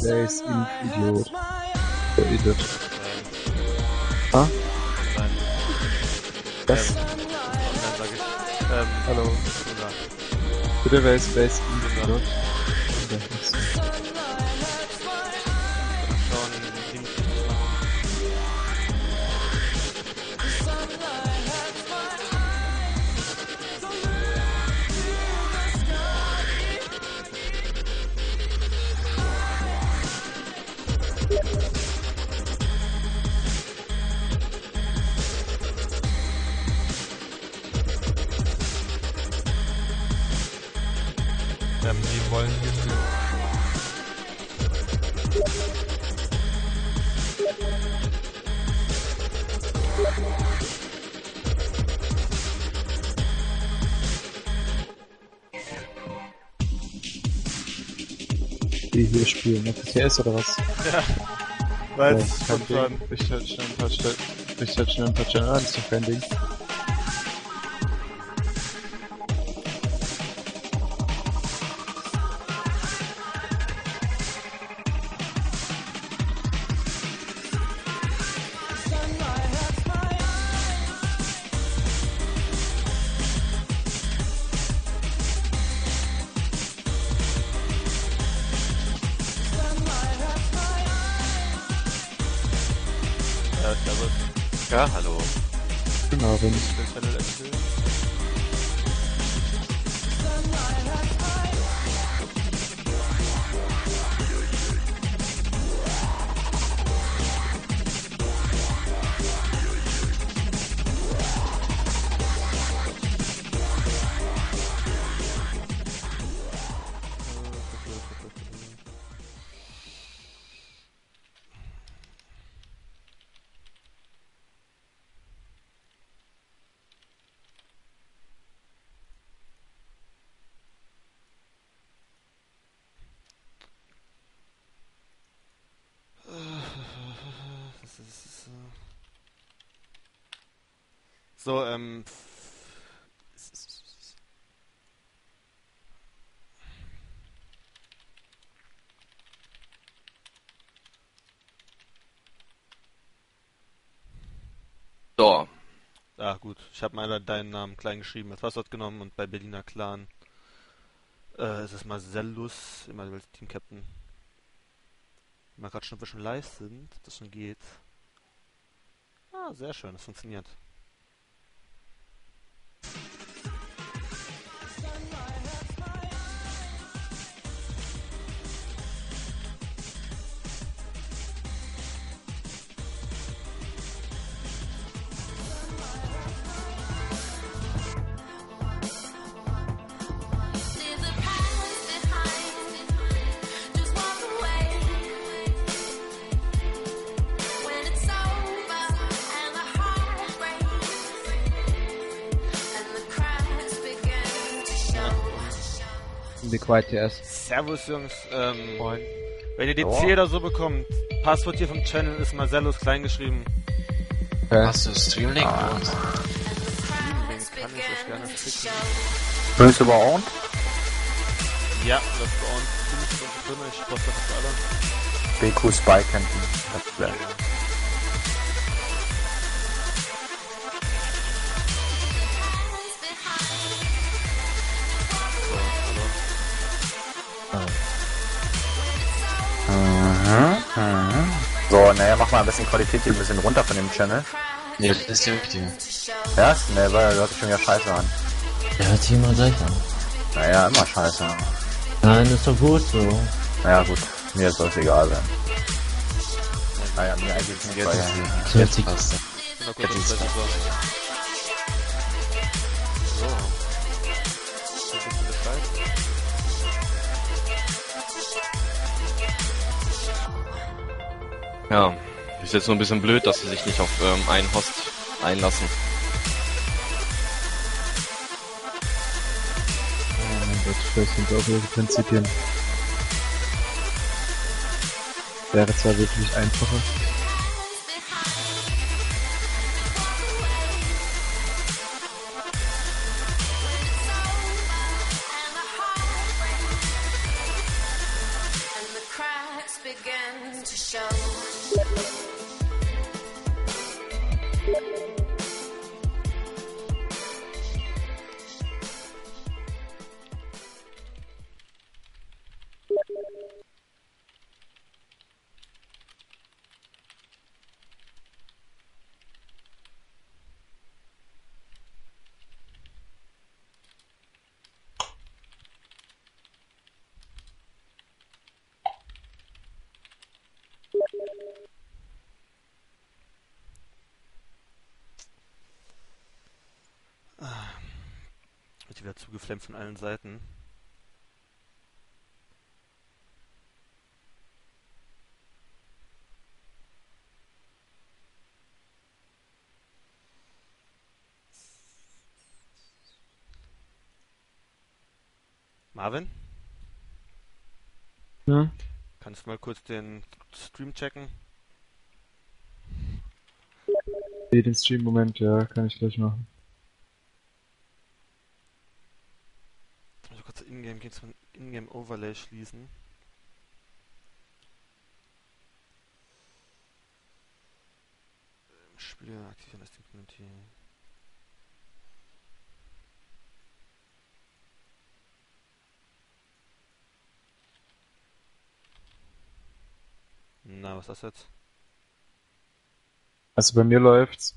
Space Inf Idiot. Der Idiot. Ah? Nein. Was? Online sag ich. Hallo. Oder. Bitte, wer ist Space Inf Ja. Idiot? Schauen, den Link richtig machen. Die wollen hier Die hier spielen, FPS oder was? Ja. Weil Ja, es kein spontan. Ding. Ich halt schnell ein paar Channel an, ist doch kein Ding. Ja, servus. Ja, hallo. Genau, wenn ich Den Channel erzählen. So, So, ah gut, ich habe mal deinen Namen klein geschrieben, als Passwort genommen und bei Berliner Clan ist es Marcellus, immer als Team Captain. Mal gerade schon, ob wir schon live sind, das schon geht. Ah, sehr schön, das funktioniert. Be Quiet erst. Servus Jungs, Moin. wenn ihr die Oh. 10 oder so bekommt, Passwort hier vom Channel ist Marcellus klein geschrieben. Okay. hast du Streamlink? Den kann ich euch gerne schicken. Bist du bei uns? Ja, das ist bei uns ziemlich so drin, ich poste das alle. BQ Spy Camping. Das wäre. So, naja, mach mal ein bisschen Qualität hier ein bisschen runter von dem Channel. Nee, das ist die richtige. Ja? Ne, weil hört sich schon wieder scheiße an. Der hört sich immer gleich an. Naja, immer scheiße. Nein, ist doch gut so. Naja, gut. Mir soll es egal sein. Naja, mir eigentlich nicht. Weil, Das hört sich Passt. Mal kurz das gleich so. So. Ein bisschen Bescheid. Ja, ist jetzt nur ein bisschen blöd, dass sie sich nicht auf einen Host einlassen. Oh mein Gott, vielleicht sind auch ihre Prinzipien. Wäre zwar wirklich einfacher. begin to show. Wird wieder zugeflammt von allen Seiten. Marvin? Ja? Kannst du mal kurz den Stream checken? Den Stream-Moment, ja, kann ich gleich machen. Also kurz Ingame Overlay schließen. Spieler aktivieren das Community. Na, was ist das jetzt? Also bei mir läuft's.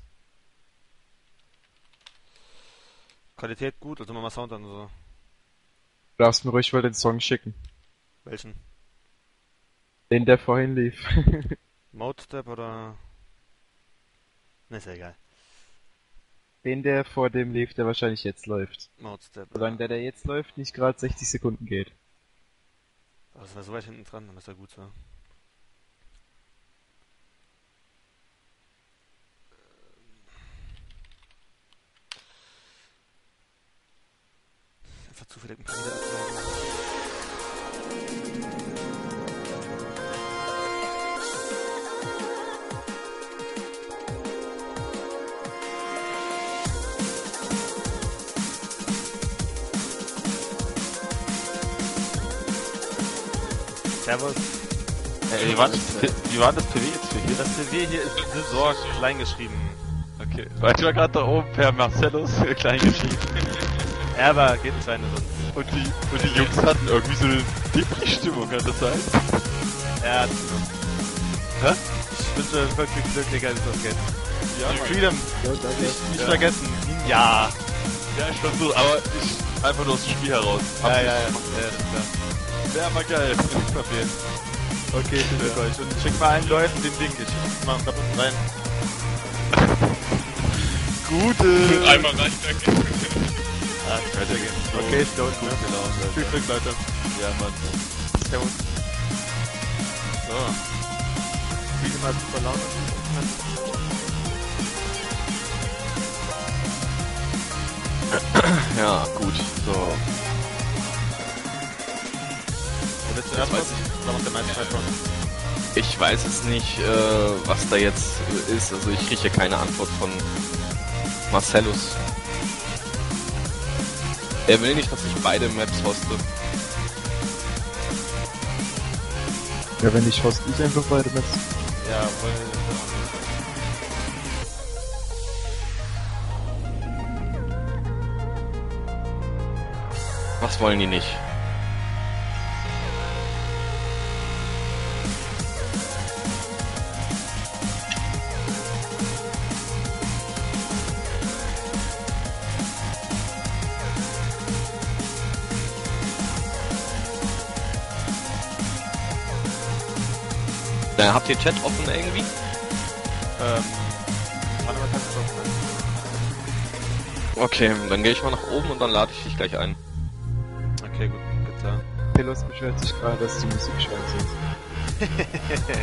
Qualität gut, also mal Sound an so. Du darfst mir ruhig mal den Song schicken. Welchen? Den, der vorhin lief. Mode Step oder? Ne, ist ja egal. Den, der vor dem lief, der wahrscheinlich jetzt läuft. Mode Step. Solange der jetzt läuft, nicht gerade 60 Sekunden geht. Aber es war so weit hinten dran, dann ist ja gut so. Einfach zufällig ein paar Wiederabsagen. Servus. Wie war das PW jetzt für hier? Das PW hier ist besorgt, klein geschrieben. Okay. Weil ich war gerade da oben per Marcellus klein geschrieben. Ja, aber geht nicht weiter sonst. Und die Jungs hatten irgendwie so eine Depri-Stimmung, kann das sein? Ja, hä? Ich wünsche wirklich Glück, Digga, wie es ausgeht. Ja, Mann. Freedom, nicht vergessen. Ja. Ja, schon so, aber ich einfach nur aus dem Spiel heraus. Ja, klar. Wäre mal geil. Verfehlen. Okay, ich bin euch. Und schick mal allen Leuten den Link. Ich schick's mal da unten rein. Gute! Einmal reicht, danke. Ah, weitergehen. Okay, ist gut. Genau. Viel Glück, Leute. Ja, Mann. Servus. So. Wie immer super laut. Ja, gut, so. Willst du erst was? Oder macht der meiste Zeit schon? Ich weiß es nicht, was da jetzt ist. Also ich rieche keine Antwort von Marcellus. Er will nicht, dass ich beide Maps hoste. Ja, wenn ich hoste, ich einfach beide Maps. Ja, weil... Was wollen die nicht? Habt ihr Chat offen irgendwie? Warte mal, kannst du offen sein? Okay, dann gehe ich mal nach oben und dann lade ich dich gleich ein. Okay, gut, klar. Pelos beschwert sich gerade, dass die Musik scheiße ist.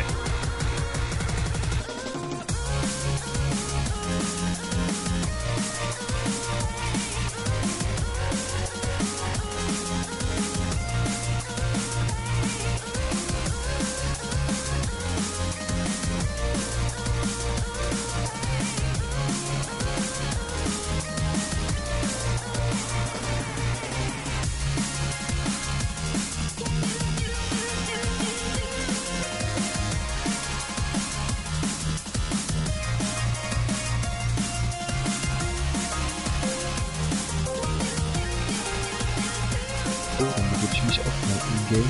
Game.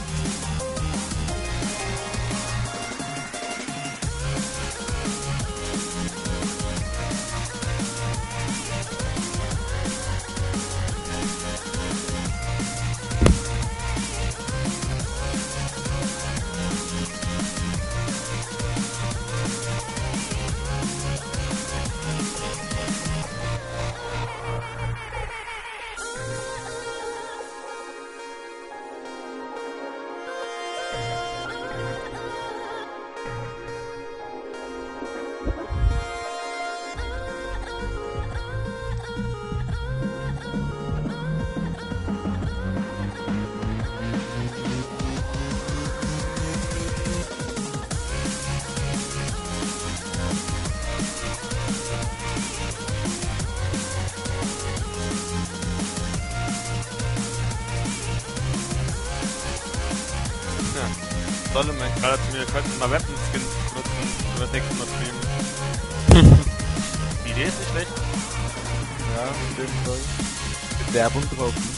Solle mein gerade zu mir, wir könnten mal Weapon-Skins benutzen für das nächste Mal streamen. Die Idee ist nicht schlecht. Ja, auf jeden Fall. Mit Werbung drauf. Ne?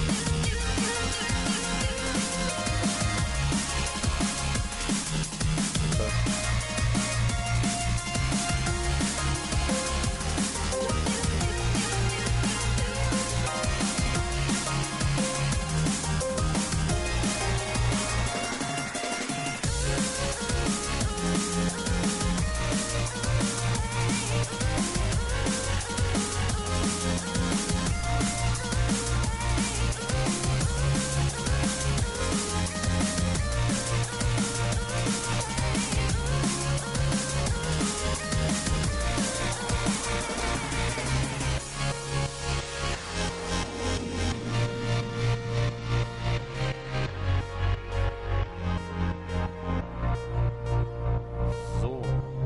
So.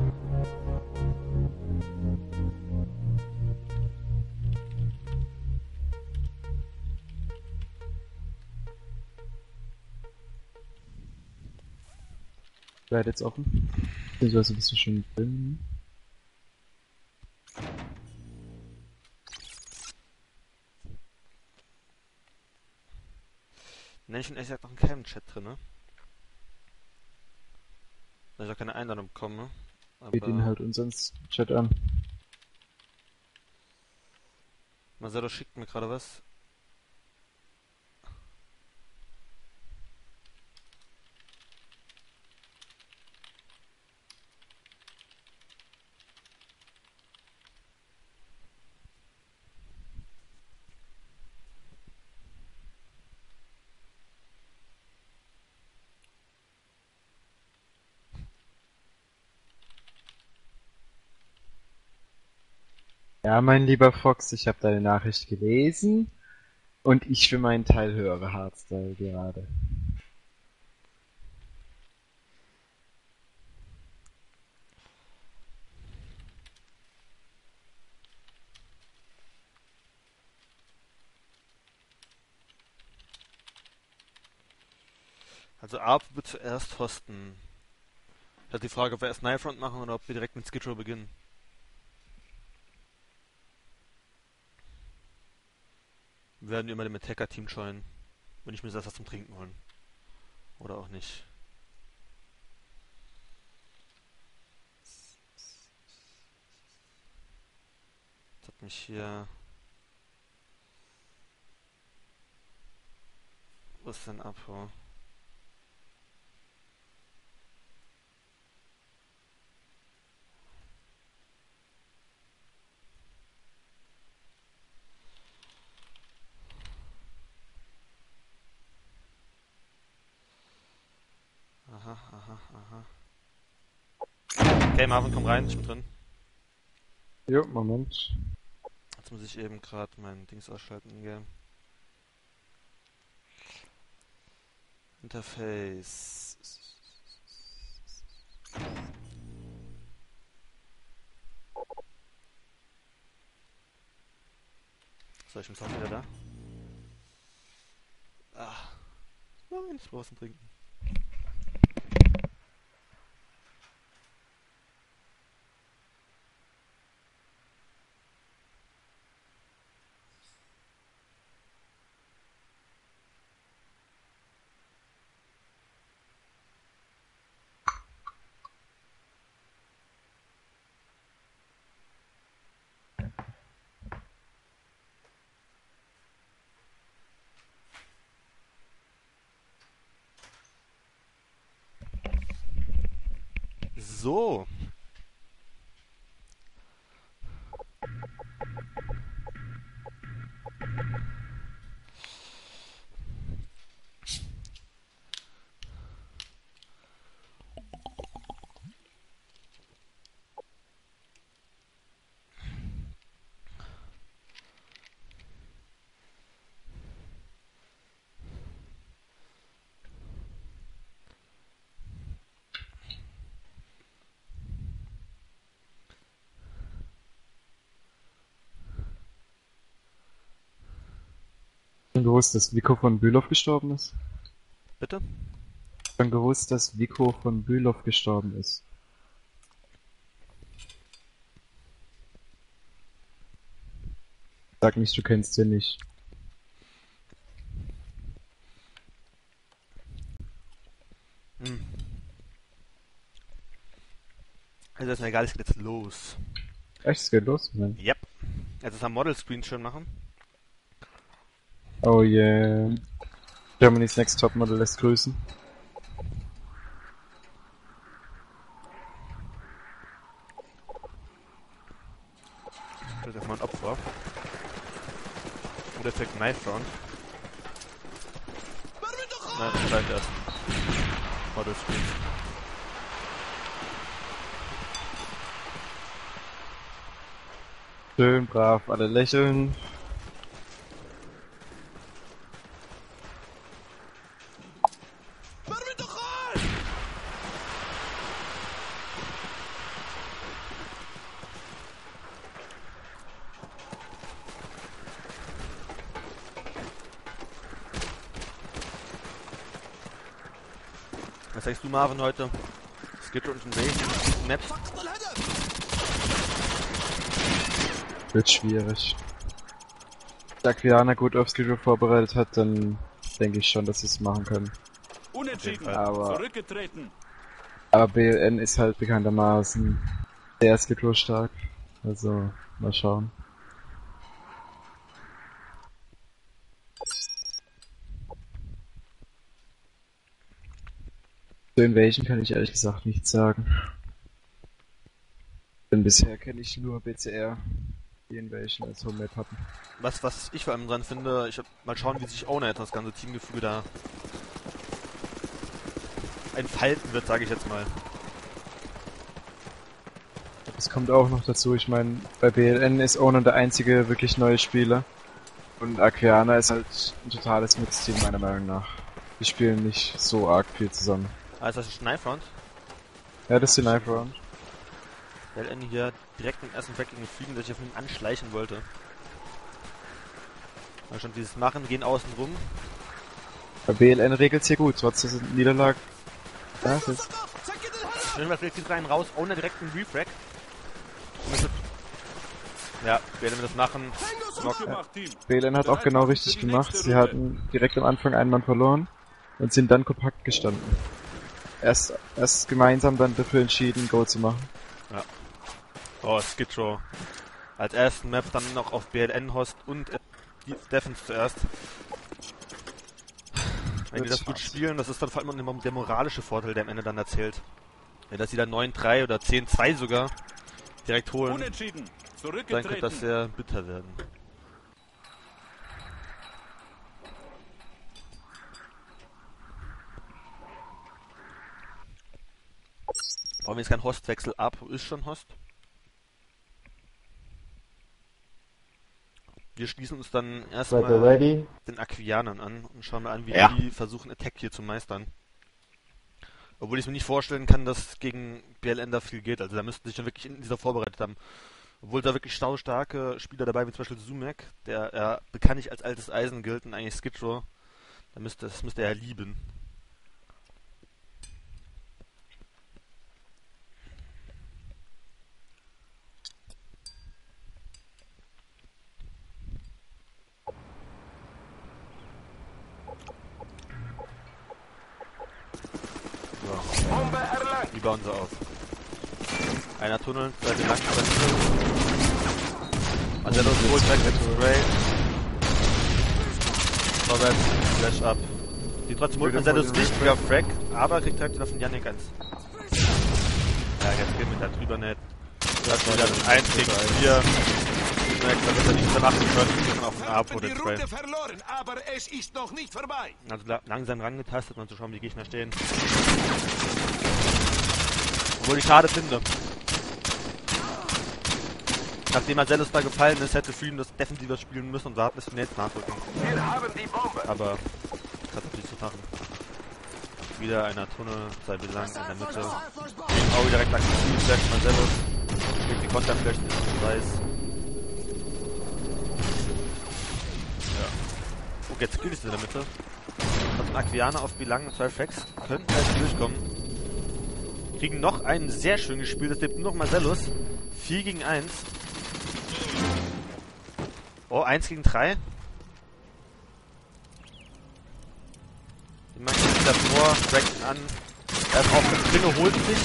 Bleibt jetzt offen. Beziehungsweise bist du schon drin. Nenne ich in ehrlich gesagt noch keinen Chat drin, ne? Da ich auch keine Einladung bekomme. Geht ihn halt unseren Chat an. Marcelo schickt mir gerade was. Ja, mein lieber Fox, ich habe deine Nachricht gelesen und ich für meinen Teil höre Hardstyle gerade. Also Arp wird zuerst hosten. Das ist die Frage, ob wir erst Knifefront machen oder ob wir direkt mit Skid Row beginnen. Wir werden immer dem Attacker-Team joinen. Wenn ich mir das was zum Trinken holen. Oder auch nicht. Das hat mich hier... Wo ist denn Apo? Aha, aha, aha. Okay, Marvin, komm rein, ich bin drin. Jo, Moment. Jetzt muss ich eben gerade mein Dings ausschalten im Game. Interface. So, ich bin auch wieder da. Ah. Nein, ich brauche was zum Trinken. So. Schon gewusst, dass Vico von Bülow gestorben ist? Bitte? Schon gewusst, dass Vico von Bülow gestorben ist? Sag nicht, du kennst den nicht. Also ist mir egal, es geht jetzt los. Echt, es geht los? Nein. Yep. Jetzt ist am Model-Screen schön machen. Oh yeah. Germany's Next Topmodel lässt grüßen. Das ist erstmal ein Opfer. Und der Effekt Knife Round. Nein, das scheint erst. Model-Screen. Schön, brav, alle lächeln. Was sagst du, Marvin, heute? Skid und welchen Maps? Wird schwierig. Wenn Aquiana gut aufs Schedule vorbereitet hat, dann denke ich schon, dass sie es machen können. Unentschieden. Aber- Zurückgetreten. Aber BLN ist halt bekanntermaßen sehr Schedule stark. Also, mal schauen. Zu Invasion kann ich ehrlich gesagt nichts sagen. Denn bisher kenne ich nur BCR, die Invasion als Home Map hatten. Was ich vor allem dran finde, mal schauen, wie sich Owner das ganze Teamgefüge da entfalten wird, sage ich jetzt mal. Das kommt auch noch dazu, ich meine, bei BLN ist Owner der einzige wirklich neue Spieler. Und Aquiana ist halt ein totales Mixteam meiner Meinung nach. Die spielen nicht so arg viel zusammen. Also das ist Knife Round. Ja, das ist die Knife Round. LN hier direkt im ersten Tracking gefliegen, dass ich auf ihn anschleichen wollte. Mal schon dieses Machen, gehen außen rum. Bei BLN regelt's hier gut, trotz der Niederlage. Ja, das ist Irgendwas geht rein raus, ohne direkt einen Refrag. Ja, werden wir das machen. Gut gemacht, Team. BLN hat auch genau richtig gemacht. Sie hatten direkt am Anfang einen Mann verloren und sind dann kompakt gestanden. Erst gemeinsam dann dafür entschieden, Go zu machen. Oh, Skid Row. Als ersten Map dann noch auf BLN Host und Defense zuerst. Wenn die das gut spielen, das ist dann vor allem der moralische Vorteil, der am Ende dann erzählt. Wenn das sie dann 9-3 oder 10-2 sogar direkt holen, Unentschieden. dann könnte Zurückgetreten. das sehr bitter werden. Brauchen wir jetzt keinen Hostwechsel ab? Ist schon Host? Wir schließen uns dann erstmal ready? den Aquianern an und schauen mal an, wie Ja. die versuchen, Attack hier zu meistern. Obwohl ich mir nicht vorstellen kann, dass gegen BLN da viel geht. Also da müssten sich dann wirklich in dieser vorbereitet haben. Obwohl da wirklich starke Spieler dabei, wie zum Beispiel Sumek, der bekanntlich als altes Eisen gilt und eigentlich Skid Row. Das müsste er lieben. So. Die bauen sie auf. Einer Tunnel, zwei den lang, zwei Tunnel. Also der holt weg mit Spray. Vorwärts, Flash up. Die trotzdem holt man Zedos wichtiger Frag, aber kriegt direkt wieder von Yannick eins. geht da drüber nicht. Das ist wieder 1 gegen 4. Da wird er nicht verlassen können, auf den Apo den Train. verloren, aber es ist noch nicht vorbei. Also langsam rangetastet, mal zu schauen, wie die Gegner stehen. Obwohl ich schade finde. Nachdem Marcellus da gefallen ist, hätte Freedom das defensiver spielen müssen und warten, bis wir jetzt nachrücken. Wir haben die Bombe. Aber das hat natürlich zu machen. Wieder einer Tunnel, sei belang in der Mitte. Auch direkt aktiv, Flash Marcellus. Kriegt die Konterflash, die weiß. Ja. Oh, jetzt gilt es in der Mitte. Hat ein Aquianer auf Belang und 2 Fracks. Könnten halt durchkommen. Kriegen noch einen sehr schön gespielt. Es lebt nur noch Marcellus. 4 gegen 1. Oh, 1 gegen 3. Man geht davor, fragt an. Er ist auf der Klinge, holt sich.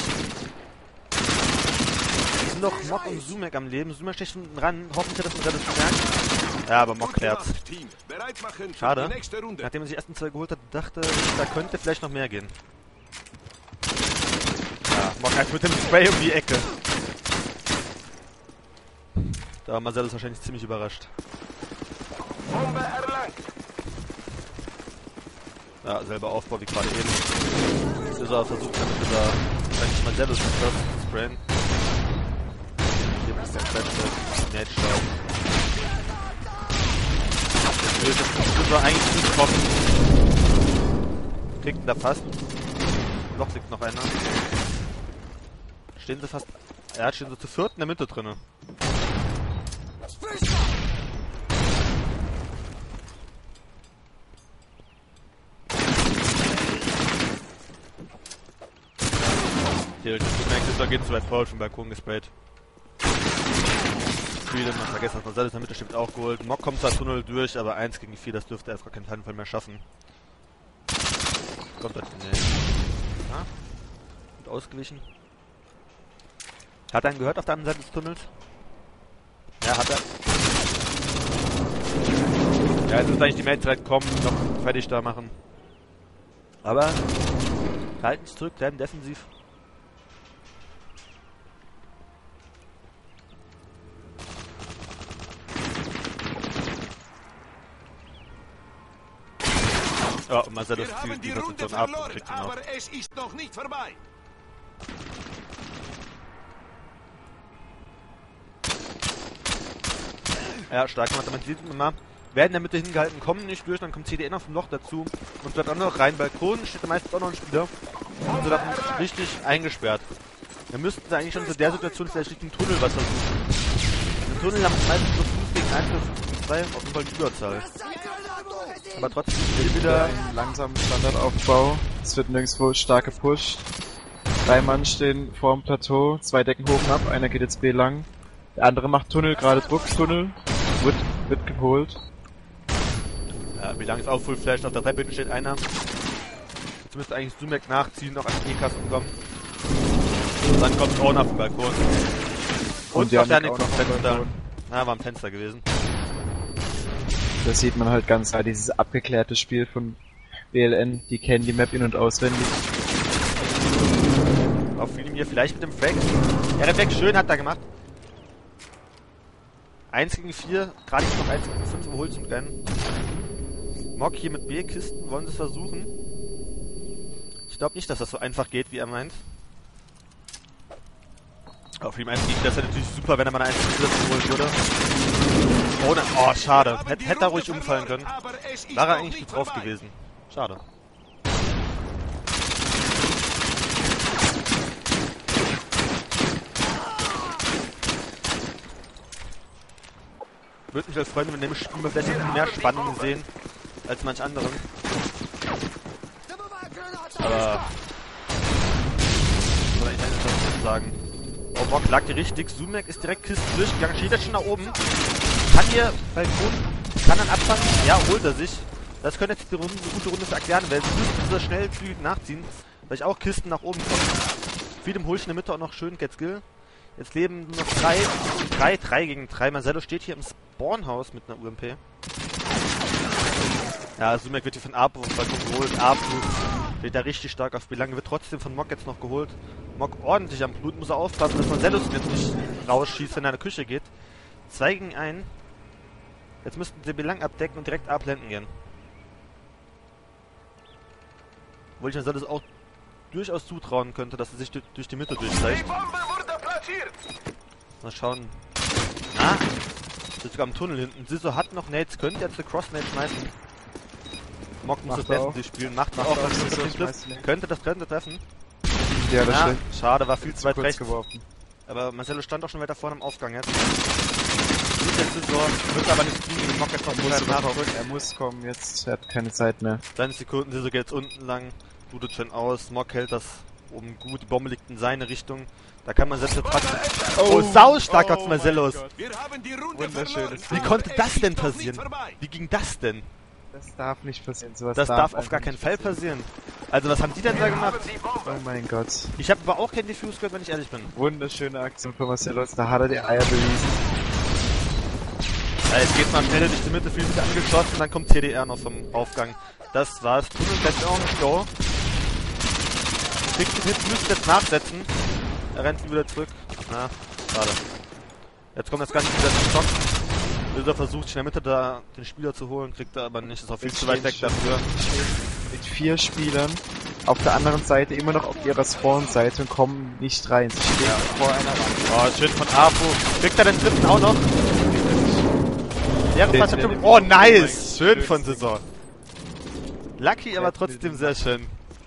Es sind noch Mok und Sumek am Leben. Sumek steht hinten ran. Hoffentlich hat das gemerkt. Ja, aber Mok klärt's. Schade. Nachdem er sich die ersten 2 geholt hat, dachte ich, da könnte vielleicht noch mehr gehen. Ja, Mok halt mit dem Spray um die Ecke. Da war Marcellus wahrscheinlich ziemlich überrascht. Bombe erlangt. Ja, selber Aufbau wie gerade eben. Jetzt ist er versucht, damit er wahrscheinlich Marcellus das sprayen. Hier ist der letzte Netschlag. Das war eigentlich nicht kommen. Kriegt ihn da fast. Noch liegt noch einer. Stehen sie fast. Ja, stehen sie zu 4. in der Mitte drinne. Hier, du merkst, da geht zu weit vor, schon Balkon gesprayt. Freedom, man vergessen, dass Marcellus in der Mitte steht, auch geholt. Mok kommt zwar Tunnel durch, aber 1 gegen 4, das dürfte er auf gar keinen Fall mehr schaffen. Kommt das? Nee. Ah, gut ausgewichen. Hat er ihn gehört auf der anderen Seite des Tunnels? Ja, hat er. Ja, jetzt müssen eigentlich die Mates direkt kommen, noch fertig da machen. Aber halten sich zurück, bleiben defensiv. Ja, und Marcellus zieht die Position ab und kriegt ihn auch. Aber es ist noch nicht vorbei. Ja, stark gemacht, man sieht immer, werden in der Mitte hingehalten, kommen nicht durch, dann kommt CDE noch vom Loch dazu und wird auch noch rein. Balkon steht meistens auch noch ein Spieler und wird dann richtig eingesperrt. Dann müssten sie eigentlich schon zu der Situation vielleicht Richtung Tunnel was versuchen. Im Tunnel haben sie meistens so 5 gegen 1 oder 5 gegen 2, auf jeden Fall die Überzahl. Aber trotzdem Wieder einen langsamen Standardaufbau. Es wird nirgendwo stark gepusht. 3 Mann stehen vor dem Plateau, 2 decken hoch ab, einer geht jetzt B lang. Der andere macht Tunnel, gerade Druck, Tunnel. Wird geholt. Ja, wie lange ist auch Full Flash? Auf der Treppe steht einer. Jetzt müsste eigentlich Sumek nachziehen, noch an den E-Kasten kommen. Und dann kommt Owen auf den Balkon. Und noch der Nick vom Fenster. Na, war am Fenster gewesen. Da sieht man halt ganz klar dieses abgeklärte Spiel von BLN. Die kennen die Map in- und auswendig. Auf Freedom hier vielleicht mit dem Frag. Ja, der Frag schön hat er gemacht. 1 gegen 4, gerade noch 1 gegen 5 überholt zum Rennen. Mok hier mit B-Kisten, wollen sie es versuchen. Ich glaube nicht, dass das so einfach geht, wie er meint. Auf ihm 1 gegen, das wäre natürlich super, wenn er mal eine 1 gegen 4 holen würde. Oh, schade. Hätte er ruhig umfallen können. War er eigentlich gut drauf gewesen. Schade. Würde mich als Freunde mit dem Spiel vielleicht mehr Spannung sehen als manch anderen. Aber soll ich eigentlich nicht sagen. Oh, Mok lag hier richtig. Sumek ist direkt Kisten durchgegangen. Steht jetzt schon nach oben. Kann hier Balkon, kann dann abfangen. Ja, holt er sich. Das könnte jetzt die Runde, eine gute Runde für Axiane werden. Sie müssen so schnell zügig nachziehen, weil ich auch Kisten nach oben kommen. Freedom hole ich in der Mitte auch noch schön Get Skill. Jetzt leben nur noch 3 gegen 3. Marcellus steht hier im Spawnhaus mit einer UMP. Ja, Sumek wird hier von Apo vom Balkon geholt. Apo steht da richtig stark auf Belang. Wird trotzdem von Mok jetzt noch geholt. Mock ordentlich am Blut, muss er aufpassen, dass Marcellus jetzt nicht rausschießt, wenn er in die Küche geht. 2 gegen 1. Jetzt müssten sie Belang abdecken und direkt A-Planten gehen. Obwohl ich Marcellus auch durchaus zutrauen könnte, dass er sich durch die Mitte Die durchzeigt. Bombe wurde platziert. Mal schauen. Na, ist sogar am Tunnel hinten. Siso hat noch Nades, könnte jetzt eine Cross-Nade schmeißen. Mock muss Macht das er auch. Defensiv spielen, macht Macht auch, er auch, was Siso trifft. schmeißt Nade. Könnte das treffen. Ja, das Ja, stimmt. schade, war viel zu weit kurz rechts. geworfen. Aber Marcelo stand auch schon weiter vorne im Aufgang jetzt. Gut, jetzt ist so, wird aber nicht kriegen, wenn Mock jetzt noch Er muss kommen jetzt. Er hat keine Zeit mehr. 20 Sekunden, Siso geht jetzt unten lang, blutet schön aus, Mock hält das oben gut, die Bombe liegt in seine Richtung. Da kann man selbst jetzt trotzdem... Oh, saustark aus Marcellos! Wir haben die Runde Wunderschönes verloren. Ding. Wie Aber konnte es das ist denn noch nicht passieren? vorbei. Wie ging das denn? Das darf nicht passieren. Sowas Das darf auf einfach gar keinen nicht Fall passieren. Also was haben die denn da gemacht? Oh mein Gott. Ich habe aber auch kein Diffuse gehört, wenn ich ehrlich bin. Wunderschöne Aktion von Marcellus. Da hat er die Eier bewiesen. Ja, jetzt geht man schnell durch die Mitte, viel wieder angeschossen, dann kommt TDR noch vom Aufgang. Das war's. Tunnel bleibt auch nicht go. Kriegt den Hit, müsste jetzt nachsetzen. Er rennt wieder zurück. Na, schade. Jetzt kommt das Ganze wieder zum Schock. Löser versucht, sich in der Mitte da den Spieler zu holen, kriegt er aber nicht. Ist auch viel zu weit weg dafür. Mit 4 Spielern auf der anderen Seite immer noch auf ihrer Spawn-Seite und kommen nicht rein. Sie stehen vor einer Wand. Oh, schön von Apo. Kriegt er den dritten auch noch? Den- Oh, nice! Schön von Saison. Lucky, aber trotzdem sehr schön.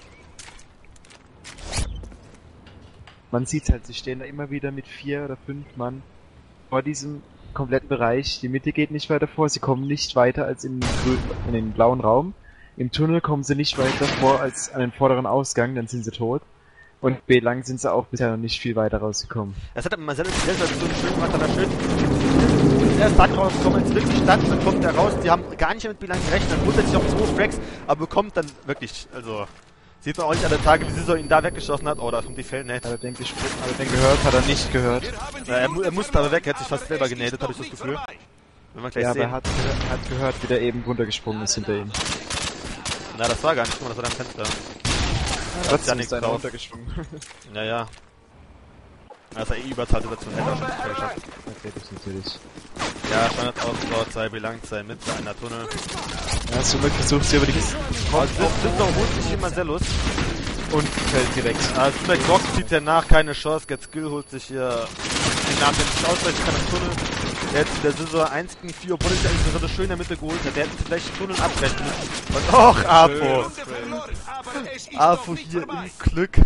Man sieht halt, sie stehen da immer wieder mit 4 oder 5 Mann vor diesem kompletten Bereich. Die Mitte geht nicht weiter vor, sie kommen nicht weiter als in den blauen Raum. Im Tunnel kommen sie nicht weiter vor als an den vorderen Ausgang, dann sind sie tot. Und B-lang sind sie auch bisher noch nicht viel weiter rausgekommen. Das hat Marcel selber so schön gemacht, hat er schön erst da rausgekommen, als wirklich stand, dann kommt er raus, die haben gar nicht mit Bilan gerechnet, dann holt er sich auf 2 Fracks, aber bekommt dann wirklich, also, sieht man auch nicht alle Tage, wie Saison ihn da weggeschossen hat, oh, da kommt die Fellnet. Hat er den gehört, hat er nicht gehört. Wir haben die Er Runde musste aber weg, er hat sich verloren. fast selber Aber es genadet, ist habe ich noch das nicht Gefühl. vorbei. Wenn wir gleich Ja, aber sehen. er hat gehört, wie der eben runtergesprungen ist hinter ihm. Na, das war gar nicht, guck mal, das war dein Fenster. Trotzdem Janik ist einer drauf. runtergesprungen. Ja. Das war eh Überzahlsituation, hätte er schon nicht mehr geschafft. Okay, das natürlich. Ja, Standardaufbau, 2 Belang, 2 Mitte, einer Tunnel. Ja, somit versucht sie über die Kiste Sister holt sich hier Marcellus. und fällt direkt. Also Black Box zieht ja nach, keine Chance. Get Skill holt sich hier den Namen, der nicht ausweichen kann im Tunnel. Jetzt der Scissor 1 gegen 4, obwohl ich eigentlich gerade schön in der Mitte geholt hat. Der hätte vielleicht Tunnel abbrechen müssen. Und och, Apo. Runde verloren. Aber es ist noch Apo nicht hier vorbei. im Glück.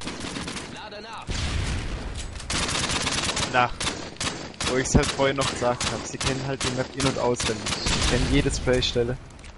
Na, Wo ich es halt vorhin noch gesagt habe, sie kennen halt die Map in- und auswendig. Sie kennen jede Spraystelle.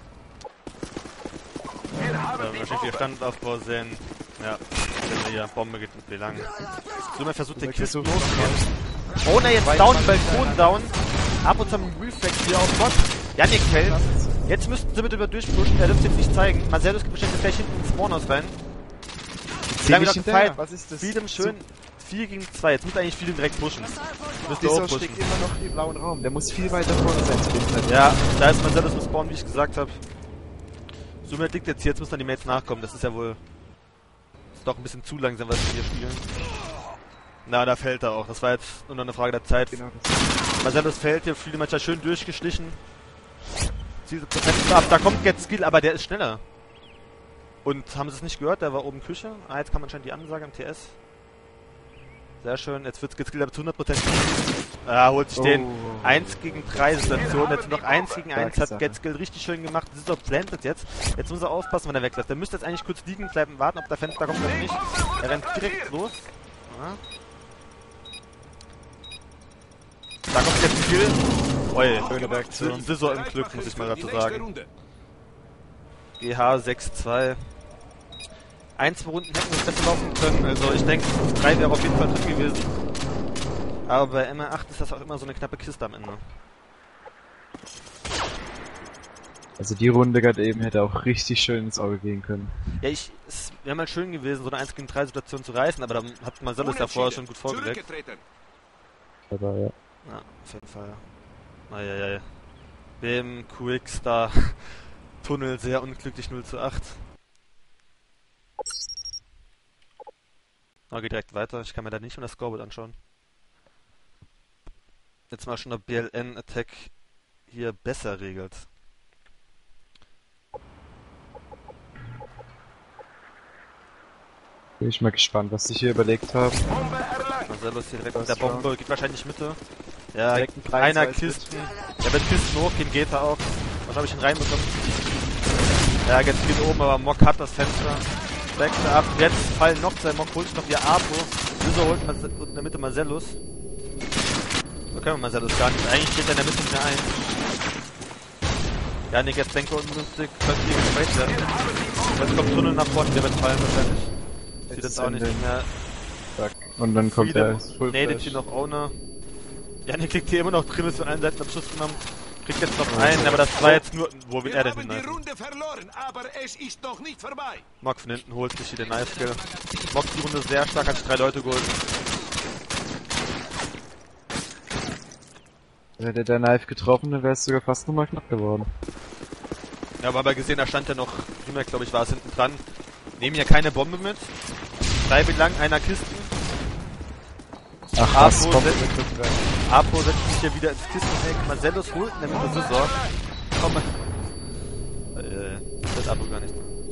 wahrscheinlich hier Standardaufbau sehen. Ja, wenn hier Bombe geht mit Belang. Somit versucht der Kiss versucht loszugehen. Ohne jetzt down, Balkon down. Ab und zu am Reflex hier auf Bot. Yannick fällt. Jetzt müssten sie mit über durchpushen, er dürfte jetzt nicht zeigen. Marcellus geht bestimmt gleich hinten ins Spawnhaus rein. Sie Lange nicht noch hinterher. gefeiert. Was ist das? Freedom schön. 4 gegen 2. Jetzt muss eigentlich Freedom direkt pushen. Müsste auch Dieser pushen. steckt immer noch im blauen Raum. Der muss viel weiter vorne sein zu dem Zeitpunkt. Ja, da ist Marcellus im Spawn, wie ich gesagt habe. Somit liegt jetzt hier, jetzt müssen dann die Mates nachkommen. Das ist ja wohl... Ist doch ein bisschen zu langsam, was wir hier spielen. Na, da fällt er auch. Das war jetzt nur noch eine Frage der Zeit. Genau das. Marcellus fällt hier, viele Matcher schön durchgeschlichen. Zieht das Fenster ab, da kommt jetzt Skill, aber der ist schneller. Und haben sie es nicht gehört? Der war oben Küche. Ah, jetzt kam anscheinend die Ansage am TS. Sehr schön, jetzt wird's geskillt, aber zu 100%. Ah, holt sich den 1 gegen 3 Situation. Jetzt noch 1 gegen 1 Starke hat Sache. Getskill richtig schön gemacht. Das ist doch plantet jetzt. Jetzt muss er aufpassen, wenn er wegläuft. Der müsste jetzt eigentlich kurz liegen bleiben, warten, ob der Fenster kommt oder nicht. Er rennt direkt los. Ja. Da kommt jetzt Skill. Oi, Schöne Reaktion. Scissor im Glück, muss ich mal Die dazu nächste sagen. Runde. GH 6-2. 1, 2 Runden hätten wir besser laufen können. Also ich denke, 3 wäre auf jeden Fall drin gewesen. Aber bei MR8 ist das auch immer so eine knappe Kiste am Ende. Also die Runde gerade eben hätte auch richtig schön ins Auge gehen können. Ja, es wäre mal schön gewesen, so eine 1 gegen 3 Situation zu reißen, aber dann hat Marcellus ja vorher schon gut vorgelegt. Zurückgetreten. Aber ja. Ja, auf jeden Fall. Eieiei. BM Quickstar Tunnel sehr unglücklich 0:8. Aber geht direkt weiter. Ich kann mir da nicht mehr das Scoreboard anschauen. Jetzt mal schon der BLN-Attack hier besser regelt. Bin ich mal gespannt, was sie hier überlegt haben. Bombe erlangt. Marcellus hier direkt mit Das der Bombe, geht wahrscheinlich Mitte. Ja, Direkt ein einer 23 Kisten. Der wird Kisten hochgehen, geht er auch. Was habe ich ihn reinbekommen? Ja, jetzt geht oben, aber Mock hat das Fenster. Steckt ab. Jetzt fallen noch zwei Mock, holt sich noch ihr Apo. Wieso holt man in der Mitte Marcellus? So können wir Marcellus gar nicht. Eigentlich steht er in der Mitte nicht mehr ein. Ja, Nick, jetzt denke ungünstig, könnte hier gesprayt werden. Jetzt kommt Tunnel nach vorne, der wird fallen wahrscheinlich. Sieht jetzt auch nicht mehr. Zack. Und dann kommt der Full Nee, Flash. hier noch Owner. Janik liegt hier immer noch drin, ist von allen Seiten Abschuss genommen. Kriegt jetzt noch einen, aber das war jetzt nur... Wo will er denn haben hin? die Runde verloren, aber es ist noch nicht vorbei. Mock von hinten holt sich hier den Knife Kill. Mock die Runde sehr stark, hat sich 3 Leute geholt. Hätte der Knife getroffen, dann wäre es sogar fast nochmal knapp geworden. Ja, aber gesehen, da stand ja noch, glaube ich, war es hinten dran. Nehmen hier keine Bombe mit. 3 belang, einer Kisten. Ach Apo was, kommt setzt- mit rein. Apo setzt sich hier wieder ins Kistendeck. Marcellus holt in der Mitte Scissor. Komm mal. Das Apo gar nicht.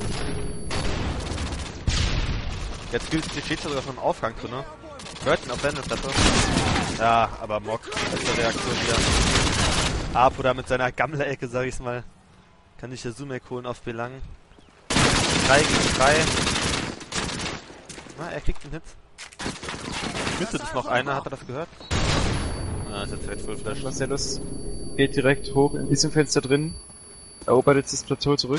Jetzt steht sogar schon im Aufgang drin, ne? Hört ihn auf Wendelplatte. Ja, aber Mock, beste Reaktion hier. Apo da mit seiner Gammler-Ecke, sag ich's mal. Kann sich der Sumek holen auf Belang. 3 gegen 3. Na, er kriegt einen Hit. Mitte ist noch einer, hat er das gehört? Ah, ist jetzt direkt Full Flash. Marcellus geht direkt hoch in diesem Fenster drin. Erobert jetzt das Plateau zurück.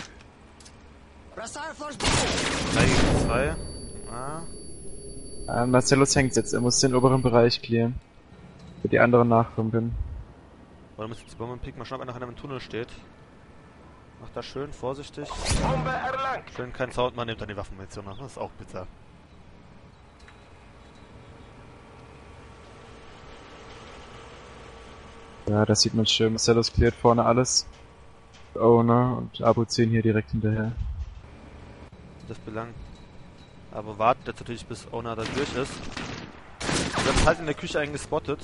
3 gegen 2. Ah. Marcellus hängt jetzt, er muss den oberen Bereich clearen. Für die anderen nachkommen können. Oder muss jetzt die Bombe picken, mal schauen, ob einer im Tunnel steht. Macht das schön, vorsichtig. Bombe erlangt. Schön kein Sound, man nimmt dann die Waffenmunition nach. Das ist auch bitter. Ja, das sieht man schön. Marcellus cleart vorne alles. Owner und Abo 10 hier direkt hinterher. Das Belang. Aber wartet jetzt natürlich, bis Owner da durch ist. Wir haben halt in der Küche eigentlich gespottet.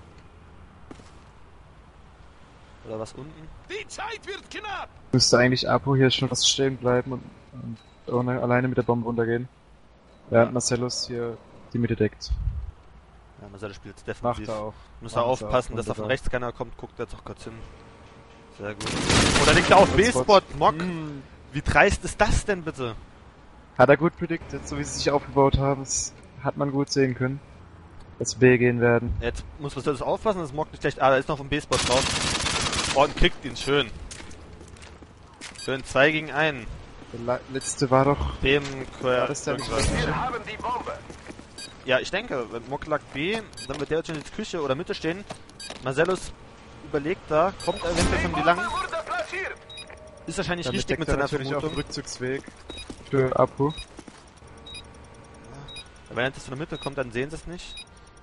Oder was unten? Die Zeit wird knapp. Müsste eigentlich Abo hier schon fast stehen bleiben und Owner alleine mit der Bombe runtergehen. Während Marcellus hier die Mitte deckt. Ja, Marcellus spielt jetzt Macht defensiv. er auch. Muss er Macht er aufpassen, auch. dass er von Wunderbar. rechts keiner kommt. Guckt jetzt auch kurz hin. Sehr gut. Oder liegt er auf B-Spot? Mock. Wie dreist ist das denn bitte? Hat er gut predicted, so wie sie sich aufgebaut haben. Das hat man gut sehen können. Dass B gehen werden. Jetzt muss Marcellus aufpassen, dass Mock nicht schlecht... Ah, da ist noch vom B-Spot drauf. Oh, und kriegt ihn schön. Schön 2 gegen 1. Der letzte war doch... Dem War das der nicht irgendwas. Wir haben die Bombe. Ja, ich denke, wenn Mock lag B, dann wird der jetzt schon in die Küche oder Mitte stehen. Marcellus überlegt da, kommt er eventuell von die lang. Bombe wurde platziert. Ist wahrscheinlich Damit richtig deckt mit er seiner natürlich auf dem Vermutung. Rückzugsweg für Apo. Wenn er jetzt von der Mitte kommt, dann sehen sie es nicht.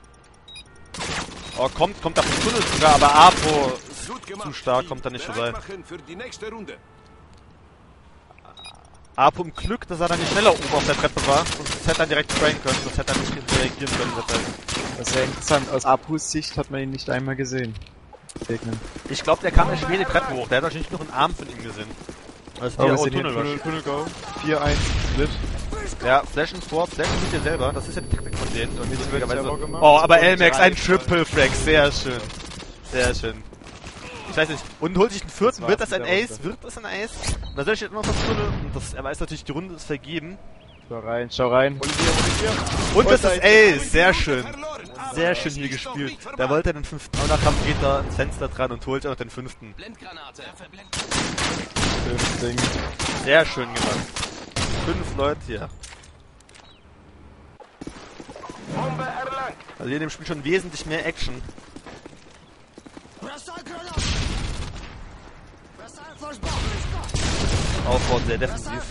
Oh, kommt da vom Tunnel sogar, aber Apo ist Gut gemacht. zu stark, Team. kommt da nicht Bereit vorbei. machen für die nächste Runde. Apo im Glück, dass er dann nicht schneller oben auf der Treppe war. Sonst hätte er direkt sprayen können, sonst hätte er nicht reagieren können. Das heißt. Das ist ja interessant. Aus Apos Sicht hat man ihn nicht einmal gesehen. Begegnen. Ich glaube, der kam ja schwer die Treppe hoch. Der hat wahrscheinlich noch einen Arm von ihm gesehen. Das ist Oh, hier wir auch sind hier Tunnel. im Tunnel Go. 4-1 Split. Ja, flashen vor, flashen mit dir selber. Das ist ja die Taktik von denen. Und Jetzt wird Terror gemacht. oh, aber Und Elmex, ein 3-2. Triple Frag. Sehr schön. Sehr schön. Ich weiß nicht. Und holt sich einen vierten. Das Wird war's das ein mit der Ace? Runde. Wird das ein Ace? Und da soll ich jetzt noch vom Tunnel. Und das, er weiß natürlich, die Runde ist vergeben. Schau rein, schau rein. Und das ist Ace. Sehr Die schön. Runde verloren, aber Sehr es schön hier ist noch gespielt. nicht vorbei. Da wollte er den fünften. Und dann geht er ins Fenster dran und holt auch den fünften. Schönes Ding. Sehr schön gemacht. 5 Leute hier. Bombe erlangt. Also hier in dem Spiel schon wesentlich mehr Action. Aufbau sehr defensiv.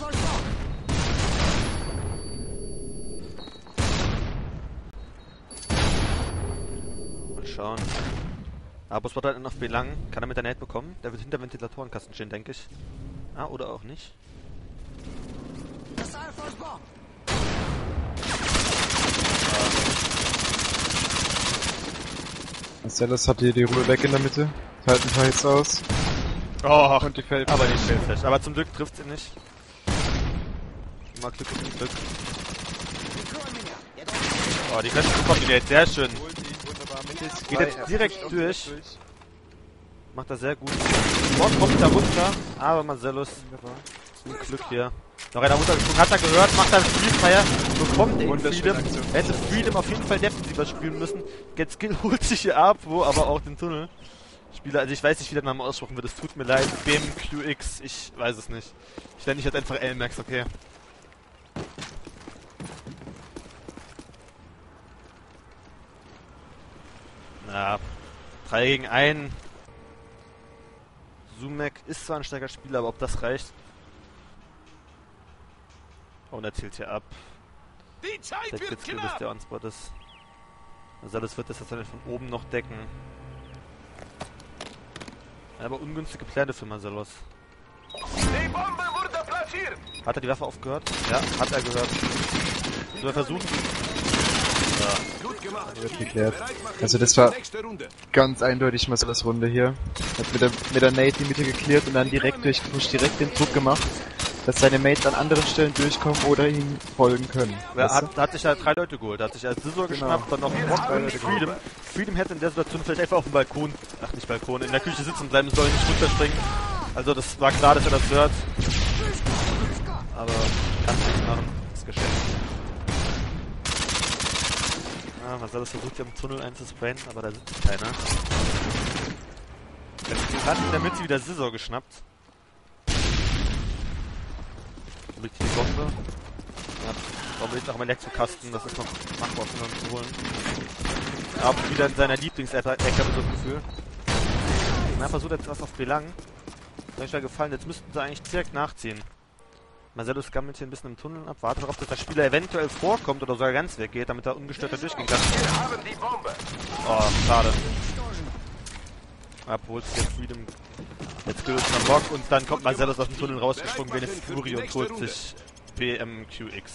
Mal schauen. Aber Spot halt noch Belang. Kann er mit der Nate bekommen? Der wird hinter Ventilatorenkasten stehen, denke ich. Ah, oder auch nicht. Marcellus hat hier die Ruhe weg in der Mitte. Teilt ein paar Hits aus. Oh, Und die fällt. aber nicht Feldflash. Aber zum Glück trifft sie nicht. Mal Glück und Glück. Oh, die können kombiniert. Sehr schön. Geht jetzt direkt durch. Macht das sehr gut. Morgen kommt da runter. Aber Marcellus. Zum Glück hier. Noch einer runtergesprungen. Hat er gehört. Macht dann Freefire. Bekommt den Freedom. Er hätte Freedom auf jeden Fall defensiver spielen müssen. Get Skill holt sich hier ab. Wo aber auch den Tunnel. Spieler, also ich weiß nicht, wie der Name aussprechen wird. Es tut mir leid. BMQX. Ich weiß es nicht. Ich nenne dich jetzt einfach LMAX, okay? Na, 3 gegen 1. Sumek ist zwar ein starker Spieler, aber ob das reicht? Oh, und er zielt hier ab. Die Zeit Der wird Kitzbühel ist knapp. der Onspot ist. Also das wird das jetzt von oben noch decken. Aber ungünstige Pläne für Marcellus. Die Bombe wurde platziert. Hat er die Waffe aufgehört? Ja, hat er gehört. Soll er versuchen? Gut gemacht. Wird geklärt. Bereit machen Also das für die war nächste Runde. ganz eindeutig Marcellus Runde hier. Hat mit der Nate die Mitte geklärt und dann direkt durchgepusht, direkt den Druck gemacht, dass seine Mates an anderen Stellen durchkommen oder ihm folgen können. Er Weißt du? hat sich ja 3 Leute geholt. Er hat sich als Scissor geschnappt, dann noch Rock und Freedom. Freedom hätte in der Situation vielleicht einfach auf dem Balkon, ach nicht Balkon, in der Küche sitzen bleiben sollen, nicht runterspringen. Also das war klar, dass er das hört. Aber kann nichts machen. Das Geschäft. Ah, Marcellus versucht ja im Tunnel einzusprayen, aber da sitzt keiner. Er hat in der Mitte wieder Scissor geschnappt. Liegt die Bombe. Ja, Bombe liegt auch im Elektrokasten, das ist noch machbar von uns zu holen. Aber wieder in seiner Lieblings-Ecke, habe ich so das Gefühl. Na, versucht jetzt was auf Belang. Ist euch da gefallen, jetzt müssten sie eigentlich direkt nachziehen. Marcellus gammelt hier ein bisschen im Tunnel ab, wartet darauf, dass der Spieler eventuell vorkommt oder sogar ganz weggeht, damit er ungestört da durchgehen kann. Wir haben die Bombe. Oh, schade. Abholt jetzt Freedom. Jetzt gilt es am Bock und dann kommt Marcellus aus dem Tunnel rausgesprungen wie eine Fury und holt sich BMQX.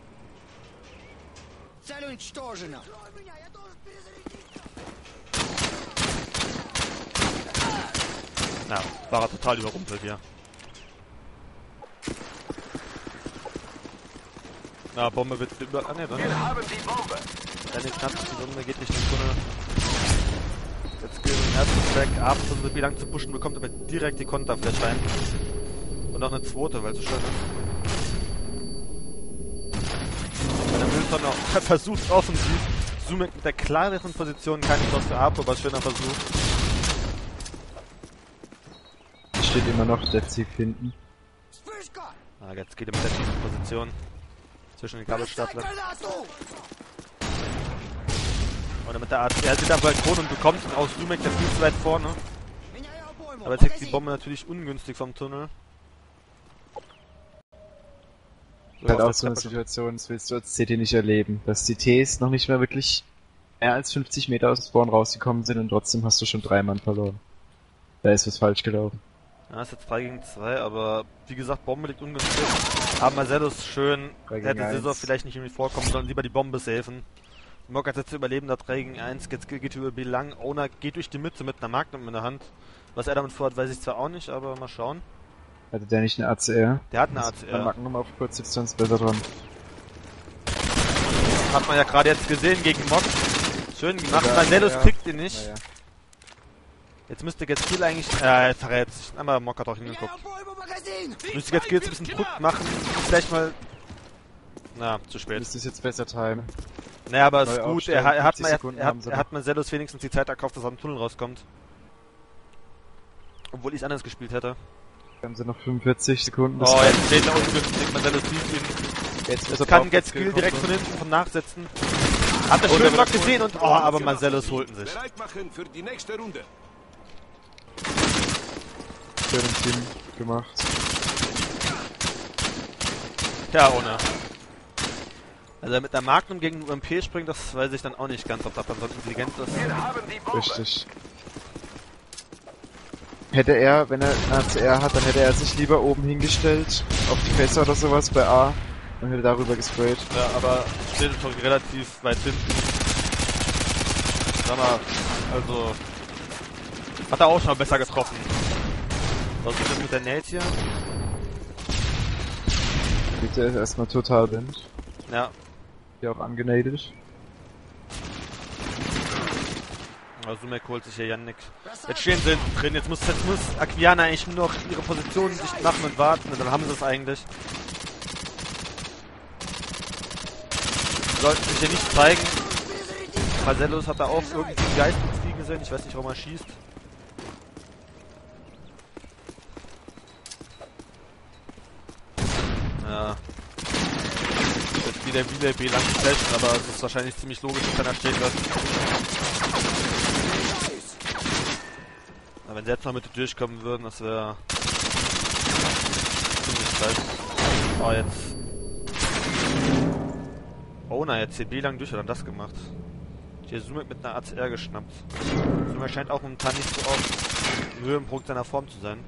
Ja, war er total überrumpelt hier. Na, Bombe wird über... Ah ne, dann... Wir haben die Bombe. Dann knapp, die Bombe geht nicht in den Tunnel. Jetzt gilt den ersten Track ab, um so lang zu pushen, bekommt aber direkt die Konterflash rein. Und noch eine zweite, weil es so schön ist. Der Mülltonne auch versucht offensiv. Sumek mit der klareren Position, keine Chance für Apo, aber schöner Versuch. Steht immer noch der Ziel hinten. Ah, jetzt geht er mit der tiefen Position. Zwischen den Kabelstapler. Oder mit der Art. Er sitzt am Balkon und bekommt ihn aus Sumek, der viel zu weit vorne. Aber jetzt hängt die Bombe natürlich ungünstig vom Tunnel. Halt auch so eine Situation, das willst du als CT nicht erleben. Dass die Ts noch nicht mehr wirklich mehr als 50 Meter aus dem Spawn rausgekommen sind und trotzdem hast du schon 3 Mann verloren. Da ist was falsch gelaufen. Ja, ist jetzt 3 gegen 2, aber wie gesagt, Bombe liegt ungünstig. Aber Marcellus schön, hätte Scissor vielleicht nicht irgendwie vorkommen, sondern lieber die Bombe safen. Mock hat jetzt überleben, da 3 gegen 1, jetzt geht über Belang. Owner geht durch die Mitte mit einer Magnum in der Hand. Was er damit vorhat, weiß ich zwar auch nicht, aber mal schauen. Hatte der nicht eine ACR? Der hat eine Bei ACR. Magnum auf kurze Distanz besser dran. Hat man ja gerade jetzt gesehen gegen Mock. Schön gemacht, Ja, Marcellus ja. kriegt ihn nicht. Naja. Jetzt müsste jetzt Skill eigentlich... er verrät sich. Aber Mock hat auch hingeguckt. Müsste jetzt Skill ein bisschen Druck machen. Vielleicht mal... Na, zu spät. Müsste es jetzt besser timen. Naja, aber Neu ist gut. aufstellen, Er hat 50 Sekunden haben sie er hat Marcellus wenigstens die Zeit erkauft, dass er am Tunnel rauskommt. Obwohl ich es anders gespielt hätte. Haben sie noch 45 Sekunden. Oh, jetzt steht er ungünstig. Marcellus sieht ihn. Jetzt Kann Get Skill direkt von hinten von nachsetzen. Hat er schön noch gesehen und... Oh, aber Marcellus holten sich. Bereit machen für die nächste Runde. Schön im Team gemacht. Ja, ohne. Also mit der Magnum gegen UMP springt, das weiß ich dann auch nicht ganz, ob das dann so intelligent ist. Wir haben die Bombe. Richtig. Hätte er, wenn er eine ACR hat, dann hätte er sich lieber oben hingestellt, auf die Fässer oder sowas bei A, Und wird darüber gesprayt. Ja, aber steht schon relativ weit hinten. Sag mal, also... Hat er auch schon besser getroffen. Was ist denn mit der Nate hier? Bitte ist erstmal total blind. Ja. Hier auch angenadet. Also Sumek holt sich hier Yannick. Jetzt stehen sie hinten drin, jetzt muss Aquiana eigentlich nur noch ihre Position dicht machen und warten und dann haben sie es eigentlich. Sie sollten sich hier nicht zeigen. Marcellus hat da auch irgendwie einen Geist mit Fliegen gesehen, ich weiß nicht, warum er schießt. Ja. Jetzt wieder B lang flashen, aber es ist wahrscheinlich ziemlich logisch, dass er stehen wird. Aber wenn sie jetzt noch mit durchkommen würden, das wäre ziemlich schlecht. Oh, jetzt. Oh, na, jetzt CB lang durch, oder das gemacht. Hier Sumek mit einer ACR geschnappt. Sumek scheint auch momentan nicht so auf dem Höhenpunkt seiner Form zu sein.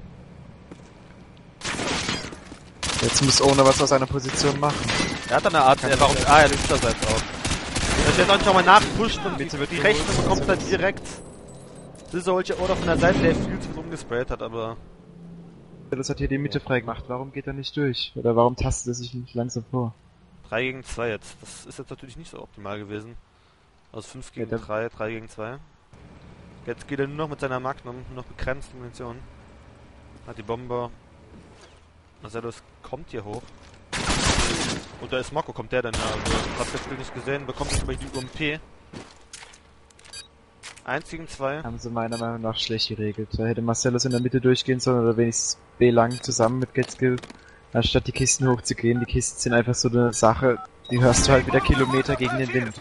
Jetzt muss Owner was aus seiner Position machen. Er hat eine ACR, warum? Ah, er ist das jetzt auch. Wenn ich jetzt auch nicht nochmal nachpusht und die rechte bekommt dann direkt. Das ist solche oder von der Seite, der viel zu viel rumgesprayt hat, aber... Das hat hier die Mitte frei gemacht. Warum geht er nicht durch? Oder warum tastet er sich nicht langsam vor? 3 gegen 2 jetzt. Das ist jetzt natürlich nicht so optimal gewesen. Also 5 gegen Ja, 3, 3 gegen 2. Jetzt geht er nur noch mit seiner Magnum, nur noch begrenzte Munition. Hat die Bombe. Marcellus kommt hier hoch. Und da ist Mokko, kommt der denn? Also, hab das Spiel nicht gesehen, bekommt jetzt über die UMP. 1 gegen 2. Haben sie meiner Meinung nach schlecht geregelt. Da hätte Marcellus in der Mitte durchgehen sollen oder wenigstens B lang zusammen mit Getskill. Anstatt die Kisten hochzugehen. Die Kisten sind einfach so eine Sache, die hörst du halt wieder Kilometer gegen den Wind.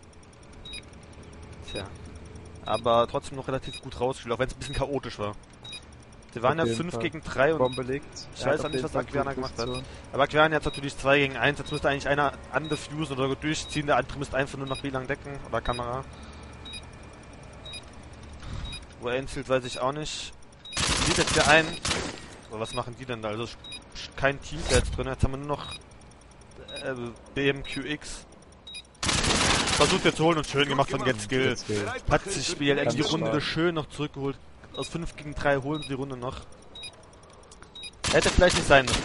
Tja. Aber trotzdem noch relativ gut rausgespielt, auch wenn es ein bisschen chaotisch war. Sie waren ja 5 gegen 3 und Bombe liegt. ich weiß auch nicht, was Aquiana gemacht hat. Aber Aquiana jetzt natürlich 2 gegen 1. Jetzt müsste eigentlich einer undefusen oder durchziehen, der andere müsste einfach nur noch B lang decken oder Kamera. Wo er hinzielt, weiß ich auch nicht. Sieht jetzt hier ein. So, was machen die denn da? Also kein Team jetzt drin. Jetzt haben wir nur noch BMQX. Versucht jetzt zu holen und schön gemacht von Getskill. Hat sich BLN die Runde schön noch zurückgeholt. Aus 5 gegen 3 holen sie die Runde noch. Hätte vielleicht nicht sein müssen.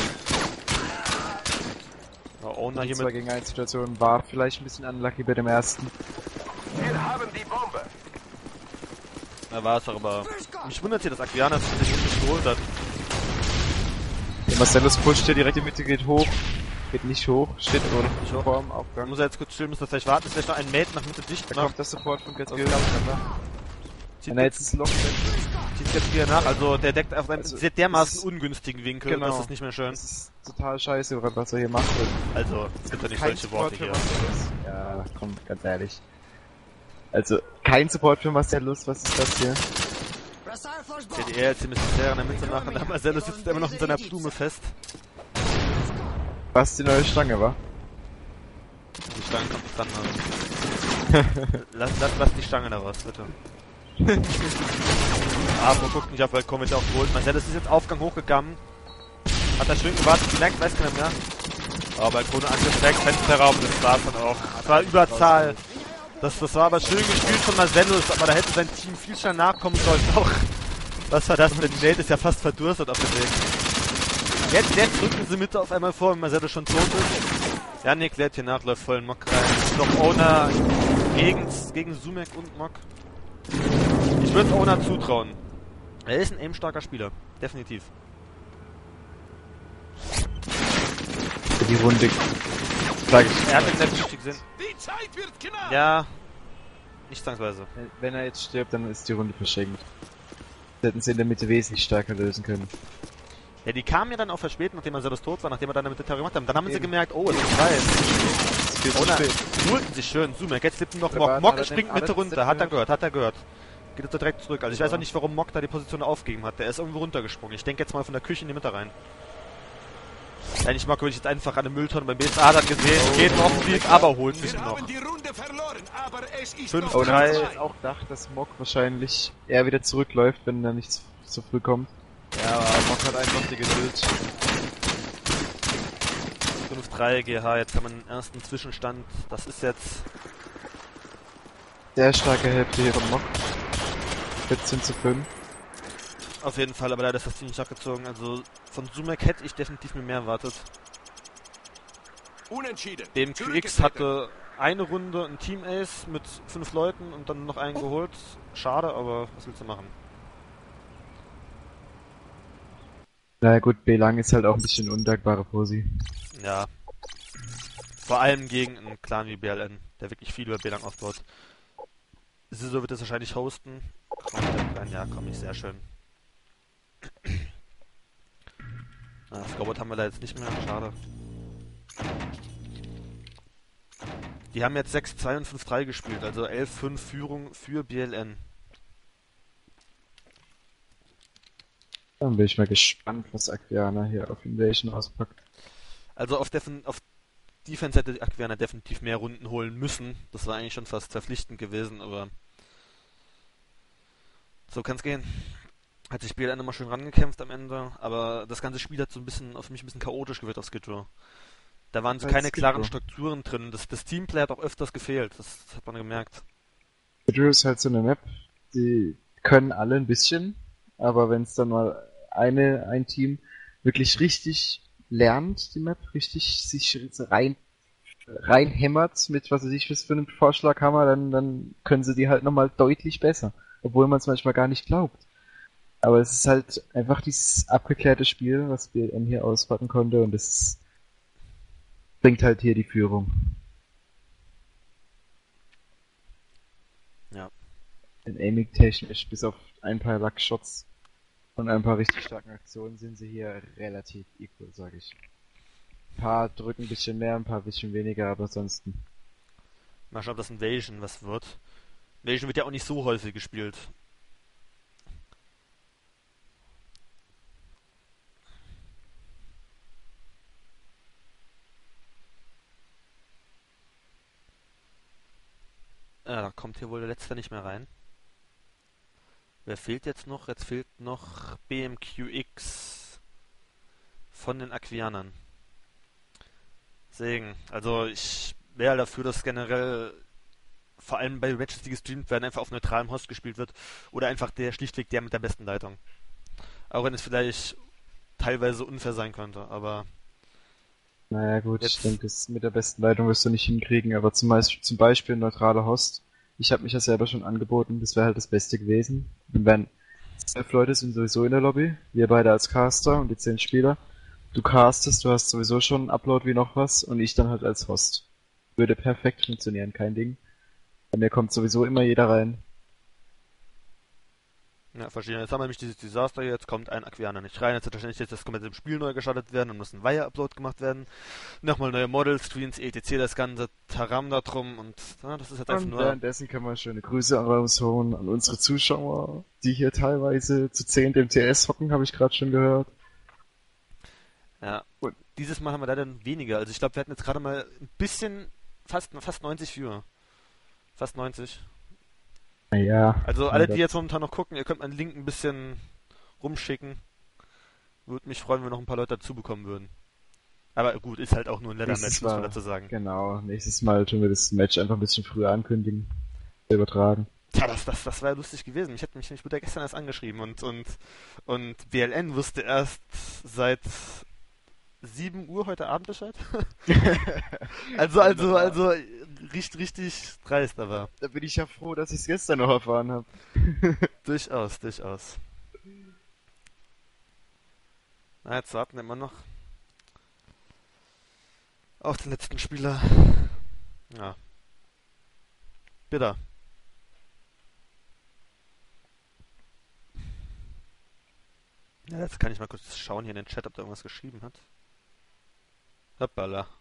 Owner Die hier 2 mit... gegen 1 Situation war vielleicht ein bisschen unlucky bei dem ersten. Wir haben die Bombe. Da war es doch, aber... Mich wundert hier, dass Aquiana sich nicht geholt hat. Der Marcellus pusht hier direkt in die Mitte, geht hoch. Geht nicht hoch, steht oder Nicht hoch. vor dem Aufgang. Muss er jetzt kurz chillen, muss er vielleicht warten, ist vielleicht noch ein Mate nach Mitte dicht Da gemacht. kommt der Support von Getskill. Zieht Wenn er jetzt das Loch zieht jetzt wieder nach, also der deckt auf einen Also, sehr dermaßen das ist- ungünstigen Winkel, Genau. das ist nicht mehr schön. Das ist total scheiße, was er hier macht. Also, es gibt ja nicht Kein solche Support Worte für hier. Marcellus. Ja, komm, ganz ehrlich. Also, kein Support für Marcellus, was ist das hier? CDR jetzt hier ein bisschen in der Mitte machen, der Marcellus sitzt immer noch in seiner Blume fest. Was die neue Stange war? Die Stange kommt nicht dran, also. lass die Stange da raus, bitte. Aber guckt nicht auf Balkon, wird er auch geholt. Marcellus ist jetzt Aufgang hochgegangen. Hat er schön gewartet, gemerkt, weiß keiner mehr. Aber Balkon angesteckt, Fensterraum, das war dann auch. Das war Überzahl. Das war aber schön gespielt von Marcellus, aber da hätte sein Team viel schneller nachkommen sollen. Auch. Was war das denn? Die Nate ist ja fast verdurstet auf dem Weg. Jetzt drücken sie Mitte auf einmal vor, wenn Marcellus schon tot ist. Yannick lädt hier nach, läuft voll in Mock rein. Noch Owner gegen Sumek und Mock. Ich würde es Owner zutrauen. Er ist ein aim-starker Spieler. Definitiv. Für die Runde. Sag ich. Er hat den selbst richtig gesehen. Die Zeit wird knapp. Ja. Nicht zwangsweise. Wenn er jetzt stirbt, dann ist die Runde verschenkt. Das hätten sie in der Mitte wesentlich stärker lösen können. Ja, die kamen ja dann auch verspätet, nachdem Marcellus tot war, nachdem wir dann mit der Terror gemacht haben. Dann haben sie gemerkt, oh, es ist frei. Owner holten sich schön. Sumek, jetzt lebt noch Mock. Mock springt Mitte runter. Hat er gehört. Geht jetzt direkt zurück. Also ich weiß auch nicht, warum Mock da die Position aufgegeben hat. Der ist irgendwo runtergesprungen. Ich denke jetzt mal von der Küche in die Mitte rein. Eigentlich Mock würde ich jetzt einfach an der Mülltonne beim BSA dann gesehen. Geht noch Offensiv, aber holt sich Wir noch. haben die Runde verloren, aber es ist 5, noch Owner hat sich 3. jetzt auch gedacht, dass Mock wahrscheinlich eher wieder zurückläuft, wenn er nicht so früh kommt. Ja, aber Mock hat einfach die Geduld. 5-3 GH, jetzt haben wir einen ersten Zwischenstand. Das ist jetzt... Sehr starke Hälfte hier von Mock. 14:5. Auf jeden Fall, aber leider ist das Team nicht abgezogen. Also von Sumac hätte ich definitiv mir mehr erwartet. Unentschieden. Dem QX hatte eine Runde ein Team Ace mit 5 Leuten und dann noch einen geholt. Schade, aber was willst du machen? Na gut, B-Lang ist halt auch ein bisschen undankbare Posi. Ja. Vor allem gegen einen Clan wie BLN, der wirklich viel über BLAN aufbaut. Siso wird das wahrscheinlich hosten. Ja, komm ich, sehr schön. Scoreboard haben wir da jetzt nicht mehr, schade. Die haben jetzt 6-2 und 5-3 gespielt, also 11-5 Führung für BLN. Dann bin ich mal gespannt, was Aquiana hier auf Invasion auspackt. Also auf Defense hätte Aquiana definitiv mehr Runden holen müssen. Das war eigentlich schon fast verpflichtend gewesen, aber so kann's gehen. Hat sich BLN immer schön rangekämpft am Ende, aber das ganze Spiel hat so ein bisschen auf mich ein bisschen chaotisch gewirkt auf Skid Row. Da waren so keine klaren Strukturen drin. Das Teamplay hat auch öfters gefehlt, das hat man gemerkt. Skid Row ist halt so eine Map, die können alle ein bisschen, aber wenn es dann mal ein Team wirklich richtig lernt, die Map, richtig sich reinhämmert mit, was weiß ich, was für einen Vorschlaghammer, dann können sie die halt nochmal deutlich besser. Obwohl man es manchmal gar nicht glaubt. Aber es ist halt einfach dieses abgeklärte Spiel, was BLN hier auspacken konnte, und das bringt halt hier die Führung. Ja. In Aiming technisch, bis auf ein paar Luck-Shots und ein paar richtig starken Aktionen, sind sie hier relativ equal, sage ich. Ein paar drücken ein bisschen mehr, ein paar ein bisschen weniger, aber ansonsten. Mal schauen, ob das Invasion was wird. Invasion wird ja auch nicht so häufig gespielt. Ja, da kommt hier wohl der Letzte nicht mehr rein. Wer fehlt jetzt noch? Jetzt fehlt noch BMQX von den Aquianern. Deswegen, also ich wäre dafür, dass generell vor allem bei Matches, die gestreamt werden, einfach auf neutralem Host gespielt wird oder einfach schlichtweg der mit der besten Leitung. Auch wenn es vielleicht teilweise unfair sein könnte, aber Naja gut, jetzt... ich denke, das mit der besten Leitung wirst du nicht hinkriegen, aber zum Beispiel ein neutraler Host. Ich habe mich ja selber schon angeboten, das wäre halt das Beste gewesen. Und wenn 12 Leute sind sowieso in der Lobby, wir beide als Caster und die 10 Spieler. Du castest, du hast sowieso schon einen Upload wie noch was und ich dann halt als Host. Würde perfekt funktionieren, kein Ding. Bei mir kommt sowieso immer jeder rein. Ja, verstehe. Jetzt haben wir nämlich dieses Desaster, jetzt kommt ein Aquianer nicht rein, jetzt wird wahrscheinlich jetzt das komplette Spiel neu gestartet werden und muss ein Wire-Upload gemacht werden. Nochmal neue Models, Screens, etc., das ganze Taram da drum und ja, das ist jetzt einfach Und nur... währenddessen kann man schöne Grüße raushauen an unsere Zuschauer, die hier teilweise zu 10 im TS hocken, habe ich gerade schon gehört. Ja, und dieses Mal haben wir leider weniger. Also ich glaube, wir hatten jetzt gerade mal ein bisschen, fast 90 Viewer. Fast 90. Naja. Also alle, die jetzt momentan noch gucken, ihr könnt meinen Link ein bisschen rumschicken. Würde mich freuen, wenn wir noch ein paar Leute dazu bekommen würden. Aber gut, ist halt auch nur ein Leather-Match, muss man dazu sagen. Genau, nächstes Mal tun wir das Match einfach ein bisschen früher ankündigen. Übertragen. Tja, das war ja lustig gewesen. Ich hätte mich nämlich gestern erst angeschrieben und BLN wusste erst seit 7 Uhr heute Abend Bescheid. also richtig dreist, aber. Da bin ich ja froh, dass ich es gestern noch erfahren habe. Durchaus. Na, jetzt warten wir immer noch auf den letzten Spieler. Ja. Bitter. Ja, jetzt kann ich mal kurz schauen hier in den Chat, ob da irgendwas geschrieben hat. Hoppala.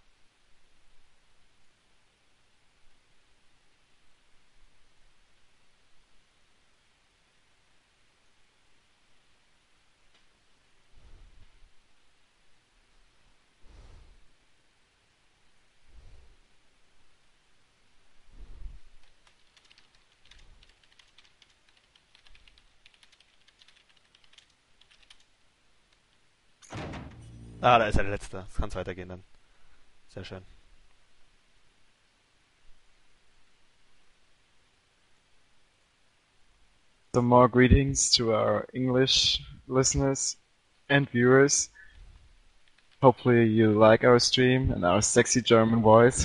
Ah, da ist er der Letzte. Das kann weitergehen dann. Sehr schön. So more greetings to our English listeners and viewers. Hopefully you like our stream and our sexy German voice.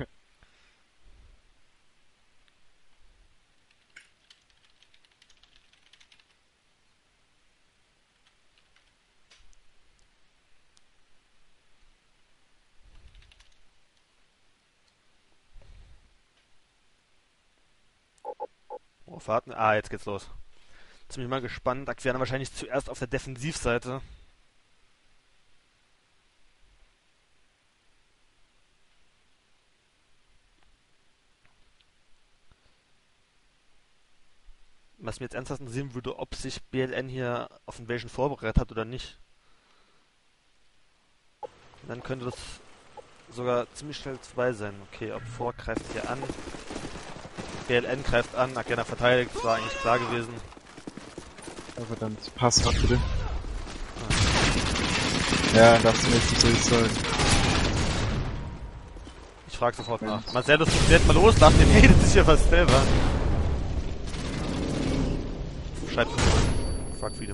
Oh, warten. Ah, jetzt geht's los. Jetzt bin ich mal gespannt. Aquiana wahrscheinlich zuerst auf der Defensivseite. Was mir jetzt ernsthaft interessieren würde, ob sich BLN hier auf Invasion vorbereitet hat oder nicht. Dann könnte das sogar ziemlich schnell vorbei sein. Okay, ob vor greift hier an. BLN greift an, Aquiana verteidigt, das war eigentlich klar gewesen. Oh, verdammt, Passwort bitte. Ja, darfst du mir jetzt nicht so sagen. Ich frag sofort nach. Marcellus wird mal los, nach dem redet sich ja fast selber. Schreibt frag Freedom.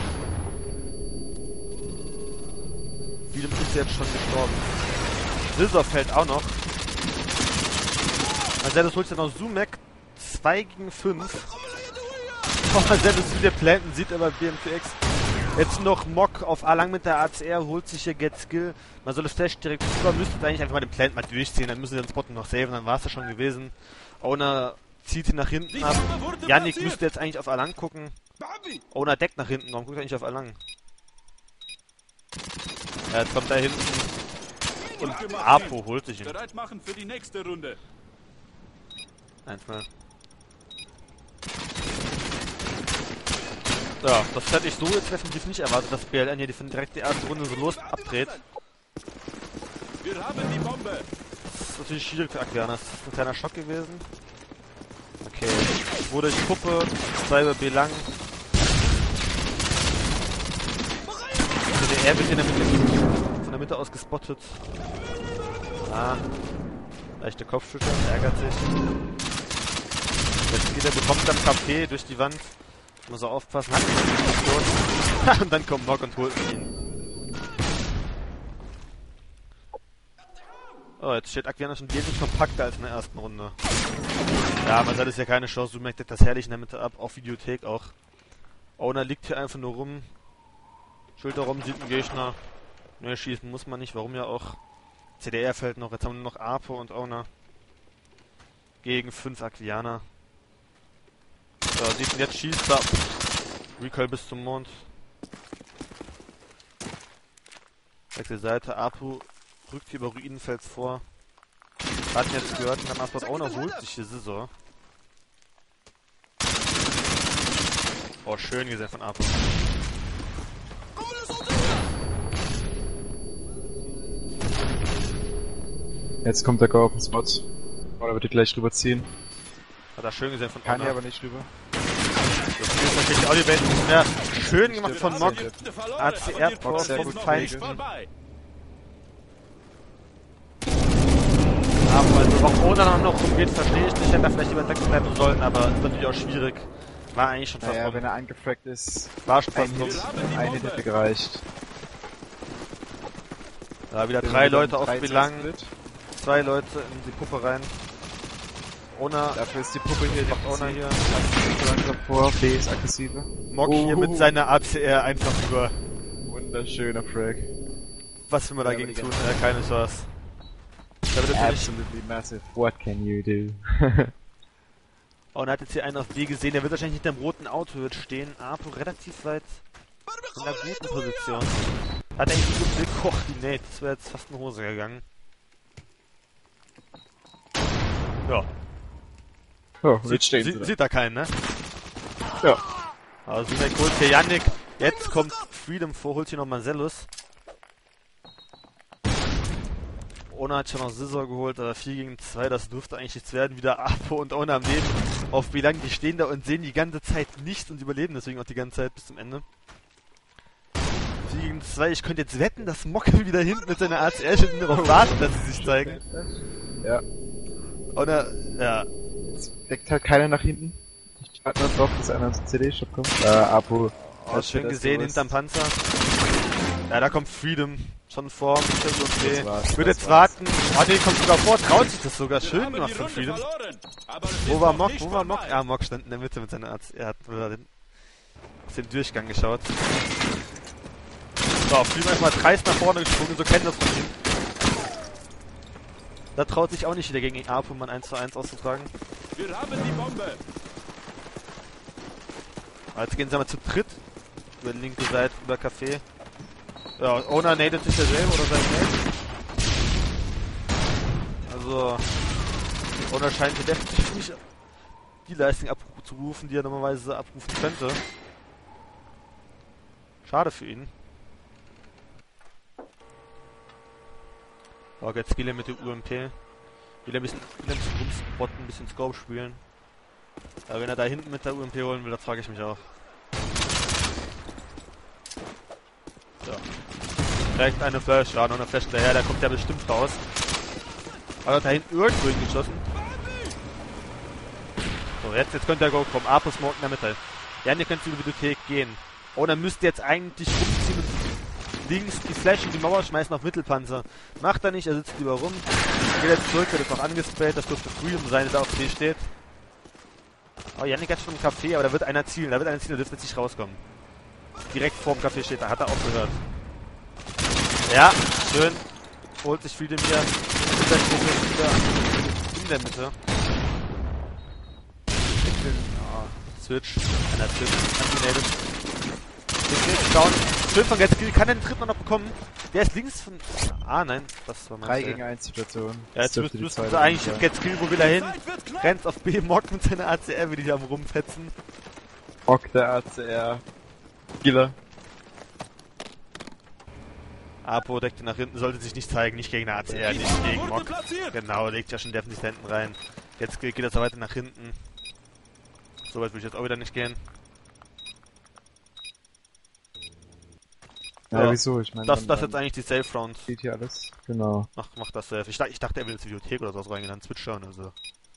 Freedom ist jetzt schon gestorben. Scissor fällt auch noch. Marcellus holt sich noch Sumac 2 gegen 5. Oh, Marcellus wieder planten, sieht aber BMQX. Jetzt noch Mock auf A lang mit der ACR, holt sich hier Get Skill. Marcellus Flash direkt rüber, müsste eigentlich einfach mal den Plant mal durchziehen, dann müssen sie den Spot noch saven, dann war es ja schon gewesen. Owner zieht ihn nach hinten ab. Yannick müsste jetzt eigentlich auf A lang gucken. Owner deckt nach hinten, warum guckt er eigentlich auf A lang? Ja, jetzt kommt da hinten und Apo holt sich ihn. Bereit machen für die nächste Runde. 1-0. Ja, das hätte ich so jetzt definitiv nicht erwartet, dass BLN hier direkt die erste Runde so los abdreht. Wir haben die Bombe. Das ist natürlich schwierig für Aquiana, das ist ein kleiner Schock gewesen. Okay, wurde ich Puppe, 2 über B lang. DDR wird hier von der Mitte aus gespottet. Ah, leichte Kopfschütteln, ärgert sich. Jetzt geht er, bekommt dann KP durch die Wand. Muss er aufpassen, hat ihn und dann kommt Mock und holt ihn. Oh, jetzt steht Aquiana schon wesentlich kompakter als in der ersten Runde. Ja, man hat es ja keine Chance, Sumac deckt das herrlich in der Mitte ab, auf Videothek auch. Owner liegt hier einfach nur rum. Schulter rum, sieht einen Gegner. Ne, schießen muss man nicht, warum ja auch. CDR fällt noch, jetzt haben wir nur noch Apo und Owner. Gegen 5 Aquiana. So, sieht man jetzt, schießt da. Recoil bis zum Mond. Wechsel Seite, Apu rückt hier über Ruinenfels vor. Hat jetzt gehört, und dann Asphalt Owner holt sich die Scissor. Oh, schön gesehen von Apu. Jetzt kommt der Go auf den Spot. Oder wird er gleich rüberziehen? Hat er schön gesehen von Kann Owner. er aber nicht rüber. Das ist natürlich auch die Welt nicht mehr. Schön gemacht von Mock. ACR Mock sehr vom gut Feinsten. Vorbei. Aber also, warum Owner dann noch rumgeht, verstehe ich nicht. Hätte er vielleicht lieber Deck bleiben sollen, aber ist natürlich auch schwierig. War eigentlich schon fast Naja, rum. wenn er angefragt ist, War schon ein fast rum. Hit, eine hätte gereicht. Da wieder 3 Leute auf 3-2 Belang. Split. 2 Leute in die Puppe rein. Owner Dafür ist die Puppe hier, macht Owner hier. langsam vor, B ist aggressiver. Mock hier mit seiner ACR einfach über. Wunderschöner Frag. Was will man Ja, dagegen aber die tun? Ja, keine Chance. Da wird natürlich. Absolutely massive. What can you do? Owner hat jetzt hier einen auf B gesehen. Der wird wahrscheinlich hinter dem roten Auto wird stehen. Apo relativ weit in einer guten Position. Hat eigentlich einen guten Blick. Och, die Nate. Das wäre jetzt fast in Hose gegangen. Ja. Oh, jetzt stehen sie da. Sieht da keinen, ne? Ja. Also Sumac holt hier Yannick. Jetzt kommt Freedom vor, holt hier noch Marcellus. Owner hat schon noch Scissor geholt, aber 4 gegen 2, das dürfte eigentlich nichts werden. Wieder Apo und Owner am Leben. Auf Belang, die stehen da und sehen die ganze Zeit nichts und überleben deswegen auch die ganze Zeit bis zum Ende. gegen 2. Ich könnte jetzt wetten, dass Mocke wieder hinten mit seiner ACR steht und darauf wartet, dass sie sich zeigen. Ja. Oder, ja. Jetzt deckt halt keiner nach hinten. Ich warte nur drauf, dass einer zum CD-Shop kommt. Apo. Oh, schön gesehen, hinterm Panzer. Ja, da kommt Freedom. Schon vor. Würde jetzt warten. Oh, den kommt sogar vor. Traut sich das sogar. Schön gemacht von Freedom. Wo war Mock? Wo war Mock? Ja, Mock stand in der Mitte mit seiner Arzt. Er hat den Durchgang geschaut. So, Freedom erstmal dreist nach vorne gesprungen. So kennen das von ihm. Da traut sich auch nicht wieder gegen Apo mal 1:1 auszutragen. Wir haben die Bombe. Jetzt gehen sie mal zu dritt. Über die linke Seite, über Café. Ja, Owner nadet sich ja selber oder sein Nate. Also, Owner scheint hier definitiv nicht die Leistung abzurufen, die er normalerweise abrufen könnte. Schade für ihn. So, jetzt Skille mit der UMP. Will ein bisschen rumspotten, ein bisschen Scope spielen. Aber wenn er da hinten mit der UMP holen will, da frage ich mich auch. So. Direkt eine Flash, ja, noch eine Flash daher, der kommt ja bestimmt raus. Aber da hinten irgendwo hingeschossen. So, jetzt könnte der Go kommen. Apo Smoke in der Mitte. Ja, ihr könnt zur Bibliothek gehen. Oh, dann müsst ihr jetzt eigentlich rumziehen und links die Flash in die Mauer schmeißen auf Mittelpanzer. Macht er nicht, er sitzt lieber rum. Geht jetzt zurück, wird jetzt noch angesprayt, das dürfte Freedom sein, der auf C steht. Oh, Yannick hat schon im Café, aber da wird einer zielen, der dürfte jetzt nicht rauskommen. Direkt vorm Café steht, da hat er aufgehört. Ja, schön. Holt sich Freedom hier. In der Mitte. Switch. Einer Switch. Anti-Native. Down. Schön von Getskill. Kann er den dritten noch bekommen? Der ist links von... Ah, nein. Das war mein 3 gegen 1 Situation. Ja, jetzt müssten sie eigentlich Getskill, wo will er hin? Rennt auf B, Mock mit seiner ACR, wie die hier am rumfetzen. Mock der ACR. Killer. Apo deckt ihn nach hinten, sollte sich nicht zeigen, nicht gegen eine ACR, nicht gegen Mock. Genau, legt ja schon definitiv da hinten rein. Jetzt geht er so weiter nach hinten. So weit würde ich jetzt auch wieder nicht gehen. Ja, wieso? Ich meine, das ist jetzt eigentlich die Safe Round. Geht hier alles. Genau. Mach das safe. Ich dachte, er will ins Bibliothek oder sowas reingehen, dann Switch schauen, also.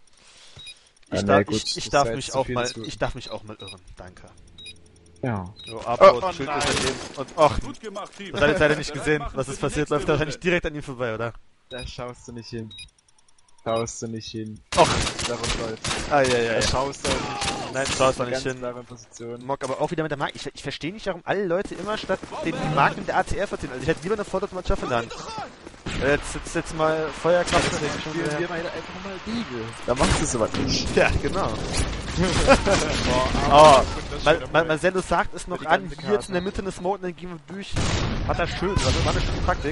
Ich darf mich auch mal irren. Danke. Ja. So, Apo, Schild nein. und ach, Gut gemacht, Team. das hat jetzt leider nicht gesehen, was ist passiert, läuft er wahrscheinlich direkt an ihm vorbei, oder? Da schaust du nicht hin. Schaust du nicht hin. Och. Darum läuft's. Ah, ja. Da schaust du auch nicht hin. Nein, schaust du nicht Ganz hin. klare Position. Mock aber auch wieder mit der Marke. Ich verstehe nicht, warum alle Leute immer statt den die Marken mit der ACR verziehen. Also ich hätte lieber eine Vollautomat-Schaff in der Hand. Jetzt mal Feuerkraft. Spielen wir mal einfach mal Riegel. Da machst du sowas nicht. Ja, genau. Oh, Marcelo sagt es noch an, hier jetzt in der Mitte eine Smoke, dann gehen wir durch. Hat er schön, das war eine schöne Taktik.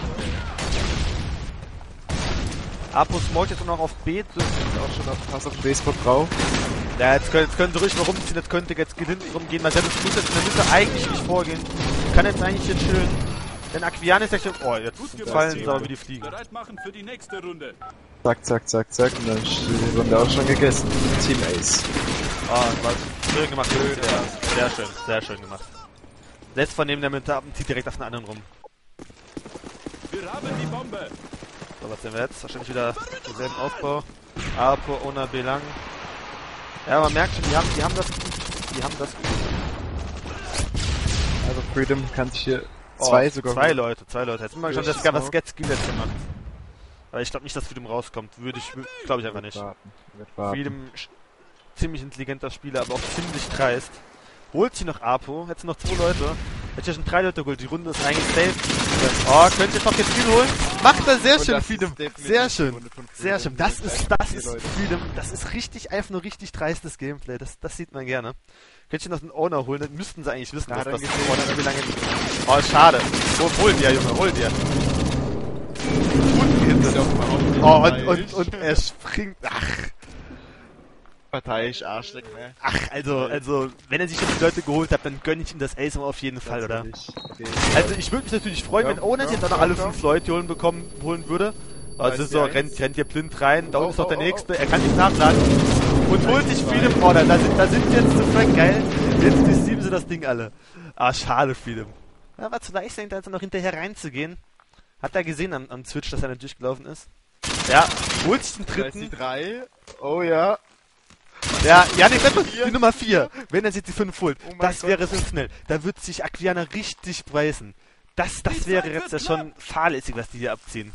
Apo smoke jetzt noch auf B, Auch schon auf Pass auf den Baseball drauf. ja, jetzt können sie ruhig mal rumziehen, jetzt könnte jetzt hinten rumgehen. Marcelo muss jetzt in der Mitte eigentlich nicht vorgehen. Kann jetzt eigentlich jetzt chillen. Denn Aquian ist ja schon... Oh, jetzt fallen sie aber wie die Fliegen. Bereit machen für die nächste Runde. Zack, zack, zack, zack. Und dann ist die Runde auch schon gegessen. Team Ace. Oh, schön gemacht. Sehr schön gemacht. Lässt von neben der Mitte ab und zieht direkt auf den anderen rum. Wir haben die Bombe. So, was sehen wir jetzt? Wahrscheinlich wieder denselben Aufbau. Apo, Ona, Belang. Ja, man merkt schon, die haben das gut. Also Freedom kann sich hier zwei Zwei Leute. Jetzt sind wir gespannt, was Getskill jetzt gemacht. Aber ich glaube nicht, dass Freedom rauskommt. Glaube ich einfach nicht. Freedom, ziemlich intelligenter Spieler, aber auch ziemlich dreist. Holt sich noch Apo, jetzt sind noch 2 Leute. Jetzt ja schon 3 Leute geholt, die Runde ist eigentlich safe. Oh, könnt ihr noch Getskill holen? Macht er sehr schön, Freedom. Sehr schön. Das ist Freedom. Das ist richtig, einfach nur richtig dreistes Gameplay. Das sieht man gerne. Könnt ihr noch einen Owner holen, dann müssten sie eigentlich wissen, dass das Owner wie lange... Oh, schade. Hol dir, Junge, hol dir. Oh, und er springt... Ach. Parteiisch Arschleck, ne? Ach, also, wenn er sich jetzt die Leute geholt hat, dann gönne ich ihm das Ace auf jeden Fall, oder? Okay. Also, ich würde mich natürlich freuen, wenn Owner jetzt auch noch alle 5 Leute holen würde. Also, so, rennt hier blind rein, da unten ist noch der nächste, er kann nicht nachladen. Und holt sich Freedom. Oh, da sind jetzt zu Frank geil. Jetzt besiegen sie das Ding alle. Ah, schade, Freedom. Er war zu leichtsinnig, da noch hinterher reinzugehen. Hat er gesehen am Switch, dass er nicht durchgelaufen ist? Ja, holt sich den Da ist die dritten. 3. Oh ja. Ja, Janik, die Nummer 4. Wenn er sich die 5 holt, Oh mein das Gott. wäre sensationell. Da wird sich Aquiana richtig preisen. Das wäre jetzt ja schon fahrlässig, was die hier abziehen.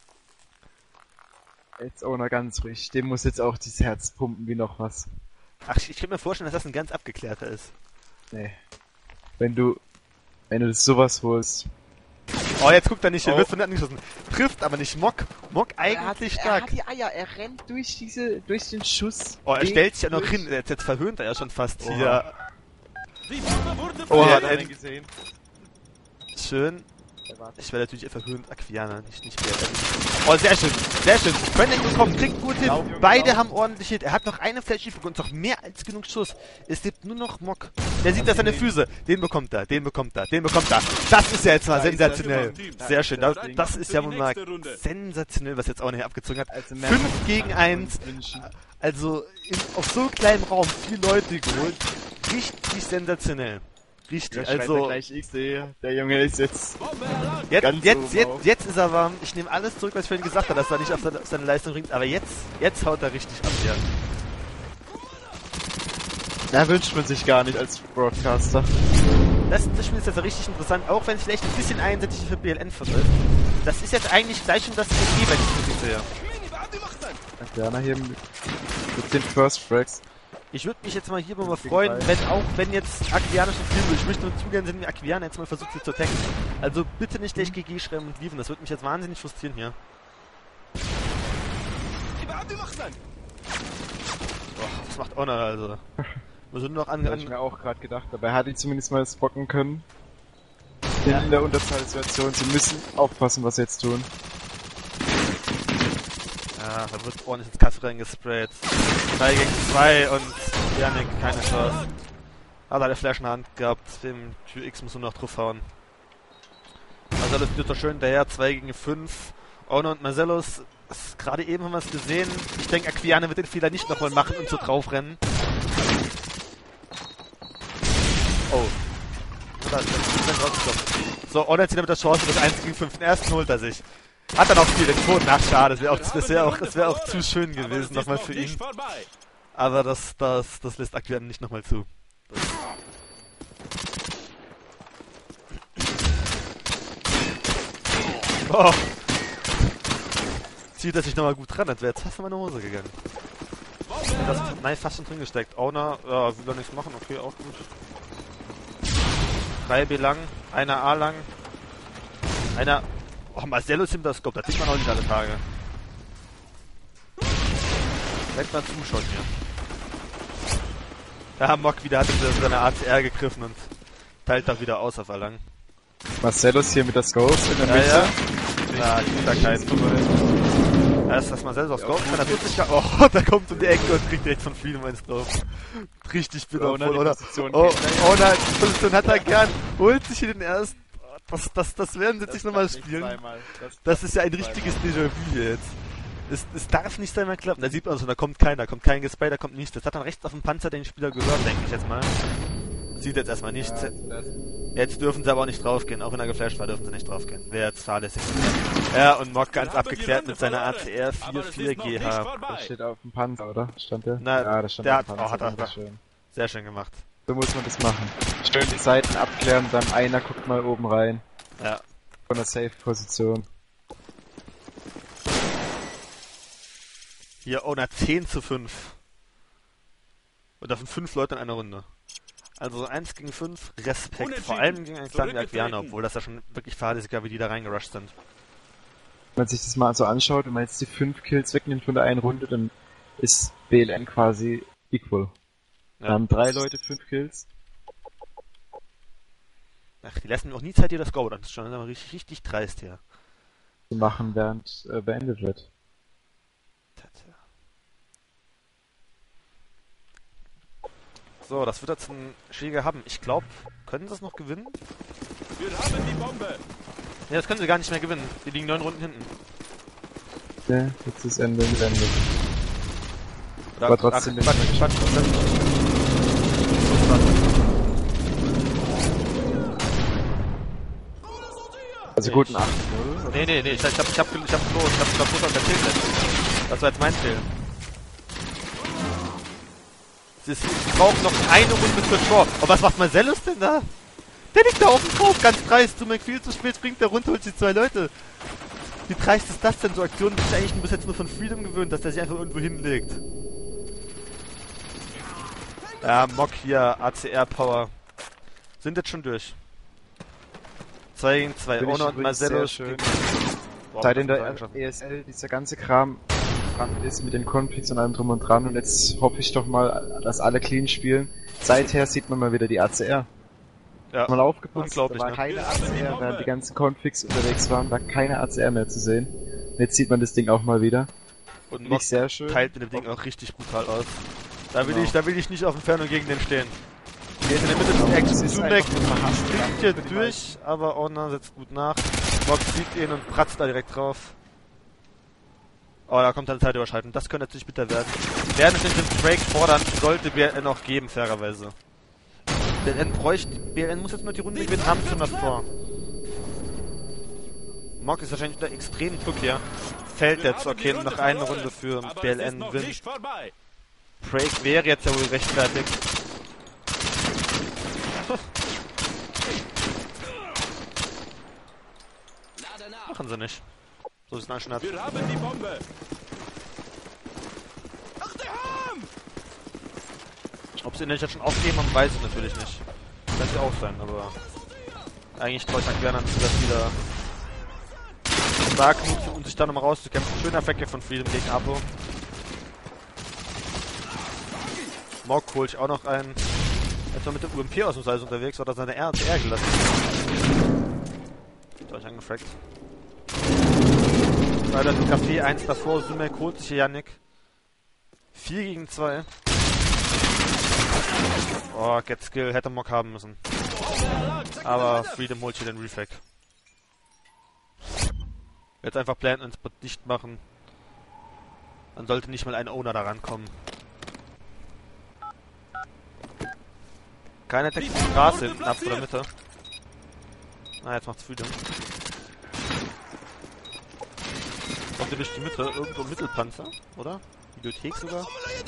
Jetzt Owner ganz ruhig. Dem muss jetzt auch dieses Herz pumpen wie noch was. Ach, ich könnte mir vorstellen, dass das ein ganz abgeklärter ist. Nee. Wenn du das sowas holst. Oh, jetzt guckt er nicht, er Oh. wird von der angeschossen. Trifft aber nicht Mock. Mock eigentlich Er stark. hat die Eier, er rennt durch den Schuss. Oh, er Geht stellt sich ja noch durch. hin. Jetzt verhöhnt er ja schon fast Oha. hier. Die Bombe wurde Oh, Ja, hat dann- einen gesehen. Schön. Ich werde natürlich verhöhnt, Aquiana, nicht mehr. Oh, sehr schön, sehr schön. Brandon bekommt, kriegt gut hin. Lauf, Junge, Beide lauf. haben ordentlich Hit. Er hat noch eine Flash bekommen und noch mehr als genug Schuss. Es lebt nur noch Mock. Der sieht da seine Füße. Den bekommt er, den bekommt er, den bekommt er. Das ist ja jetzt mal Da ist sensationell. er. Sehr schön. Bereit Das machen ist für ja die wohl mal nächste Runde. sensationell, was jetzt auch nachher abgezogen hat. Also mehr 5 gegen kann 1. man uns wünschen. Also auf so kleinem Raum 4 Leute geholt. Richtig sensationell. Richtig, Der schreit also... da gleich XD. Der Junge ist jetzt Bombe erlangt. ganz oben auf. Jetzt ist er warm. Ich nehme alles zurück, was ich vorhin gesagt habe, dass er nicht auf seine Leistung bringt. Aber jetzt haut er richtig ab hier. Da wünscht man sich gar nicht als Broadcaster. Das Spiel ist jetzt richtig interessant, auch wenn es vielleicht ein bisschen einseitig für BLN verläuft. Das ist jetzt eigentlich gleich schon das GG, wenn ich es richtig sehe. Aquiana hier mit den First Frags. Ich würde mich jetzt mal hier mal freuen, wenn jetzt Aquiana schon spielen will. Ich möchte nur zu gerne sehen, wie Aquiana jetzt mal versucht, sie zu attacken. Also bitte nicht gleich GG schreiben und lieben. Das würde mich jetzt wahnsinnig frustrieren hier. Boah, was macht Honor also? Muss nur noch Hab ich mir auch gerade gedacht, dabei hat ihn zumindest mal spocken können. In der Unterzahlsituation. Sie müssen aufpassen, was sie jetzt tun. Ja, da wird ordentlich ins Kaffee reingesprayt. 3 gegen 2 und Janik keine Chance. Hat er Flash in der Hand gehabt, dem QX muss nur noch drauf hauen. Also das wird doch schön daher, 2 gegen 5. Ono und Marcellus, gerade eben haben wir es gesehen. Ich denke, Aquiana wird den Fehler nicht nochmal machen und so draufrennen. Oh. So, Ono hat wieder mit der Chance, das 1 gegen 5. Den ersten holt er sich. Hat dann auch viel den Toten. Ach, schade, das wär auch zu schön Aber es gewesen, ist nochmal noch für nicht ihn. vorbei. Aber das lässt Aquiana nicht nochmal zu. Oh. Zieht er sich nochmal gut dran, als wäre jetzt fast in meine Hose gegangen. Das hat nein, fast schon drin gesteckt. Owner, ja, will er nichts machen, okay, auch gut. 3 B lang, einer A lang, einer... Oh, Marcellus hinter das Scope, das sieht man auch nicht alle Tage. Direkt mal zuschauen hier. Ja, Mock wieder hat in seine ACR gegriffen und teilt da wieder aus auf Erlang. Marcellus hier mit der Scope in der Mitte. Ja, ich krieg da keinen. Ja, ist das Marcellus aufs Scope? Kann er 40 Grad... Oh, da kommt um die Ecke und kriegt direkt von Freedom eins drauf. Richtig bitter Owner, voll, die oder? Position Oh, geht gleich. oh nein, die Position hat er gern. Holt sich hier den ersten... Das werden sie jetzt nicht nochmal spielen. Das ist ja ein richtiges Déjà-vu hier jetzt. Es darf nicht einmal klappen. Da sieht man so, da kommt kein Gespray, da kommt nichts. Das hat dann rechts auf dem Panzer den Spieler gehört, denke ich jetzt mal. Sieht jetzt erstmal nichts. Jetzt dürfen sie aber auch nicht draufgehen. Auch wenn er geflasht war, dürfen sie nicht draufgehen. Wäre jetzt fahrlässig. Ja, und Mock ganz abgeklärt mit seiner ACR 4-4 GH. Das steht auf dem Panzer, oder? Stand der? Na, ja, das stand der auf dem hat- Panzer. oh, hat er- das ist schön. Sehr schön gemacht. So muss man das machen. Schön die Seiten abklären, dann einer guckt mal oben rein. Ja. Von der Safe-Position. Hier, Owner 10:5. Und davon 5 Leute in einer Runde. Also 1 gegen 5, Respekt. Vor Unentschieden. allem gegen einen Clan wie Aquiana, Zurückgetreten. obwohl das ja schon wirklich fahrlässig war, wie die da reingerusht sind. Wenn man sich das mal so anschaut, wenn man jetzt die 5 Kills wegnimmt von der einen Runde, dann ist BLN quasi equal. Ja. Da haben 3 Leute 5 Kills. Ach, die lassen mir auch nie Zeit, dir das Go. Das ist schon immer richtig, richtig dreist hier. zu machen, während beendet wird. So, das wird jetzt ein Schläger haben. Ich glaube, können sie es noch gewinnen? Wir haben die Bombe. Ne, das können sie gar nicht mehr gewinnen. Die liegen 9 Runden hinten. Ja, jetzt ist Ende gewendet. Oder, Aber trotzdem bin ich Quatsch, mal Quatsch. Also gut, ein 8-0. Nee, ich hab bloß erzählt. Das war jetzt mein Fehler. Ich brauche noch eine Runde für Tor. Und was macht Marcellus denn da? Der liegt da auf dem Kopf, ganz dreist. Zu viel zu spät, springt der runter, holt sich 2 Leute. Wie dreist ist das denn? So Aktionen bin ich eigentlich bis jetzt nur von Freedom gewöhnt, dass der sich einfach irgendwo hinlegt. Ja, Mock hier, ACR Power. Sind jetzt schon durch. 2 gegen 2, Ono und Marcellus. Schön. Seit in der ESL dieser ganze Kram dran ist mit den Configs und allem drum und dran, und jetzt hoffe ich doch mal, dass alle clean spielen. Seither sieht man mal wieder die ACR. Ja, mal aufgepasst, unglaublich, da war ne? keine ACR, während die ganzen Configs unterwegs waren, war keine ACR mehr zu sehen. Jetzt sieht man das Ding auch mal wieder. Und Finde Mock ich sehr schön. teilt mit dem Ding auch richtig brutal aus. Da will ich nicht auf Entfernung gegen den stehen. Der ist in der Mitte des Action. Sumek springt hier durch, aber Orna setzt gut nach. Mock sieht ihn und pratzt da direkt drauf. Oh, da kommt dann Zeitüberschreiten. Das könnte natürlich bitter werden. Werden natürlich den Drake fordern, sollte BLN auch geben, fairerweise. BLN muss jetzt nur die Runde gewinnen, haben schon das Tor. Mock ist wahrscheinlich unter extremen Druck hier. Fällt jetzt okay, nur noch eine Runde für BLN Win. Drake wäre jetzt ja wohl rechtfertigt. Machen sie nicht. So ist es schon. Wir haben die Bombe. Ob sie den jetzt schon aufgeben haben, weiß ich natürlich nicht. Könnte auch sein, aber eigentlich traue ich Aquariana das wieder stark genug, um sich da nochmal rauszukämpfen. Schöner Fackel von Freedom gegen Apo. Mock holt ich auch noch ein. Jetzt war mit dem UMP ausnahmsweise unterwegs, oder seine RCR gelassen. Da hab ich angefragt. Leider im Café 1 davor, Sumek holt sich hier Yannick. 4 gegen 2. Oh, Get Skill hätte Mock haben müssen. Aber Freedom holt hier den Refag. Jetzt einfach Plant und Spot dicht machen. Dann sollte nicht mal ein Owner da rankommen. Keine Attack auf die Straße hinten ab oder Mitte. Ah, jetzt macht's Freedom. Kommt ihr durch die Mitte? Irgendwo im Mittelpanzer, oder? Bibliothek sogar?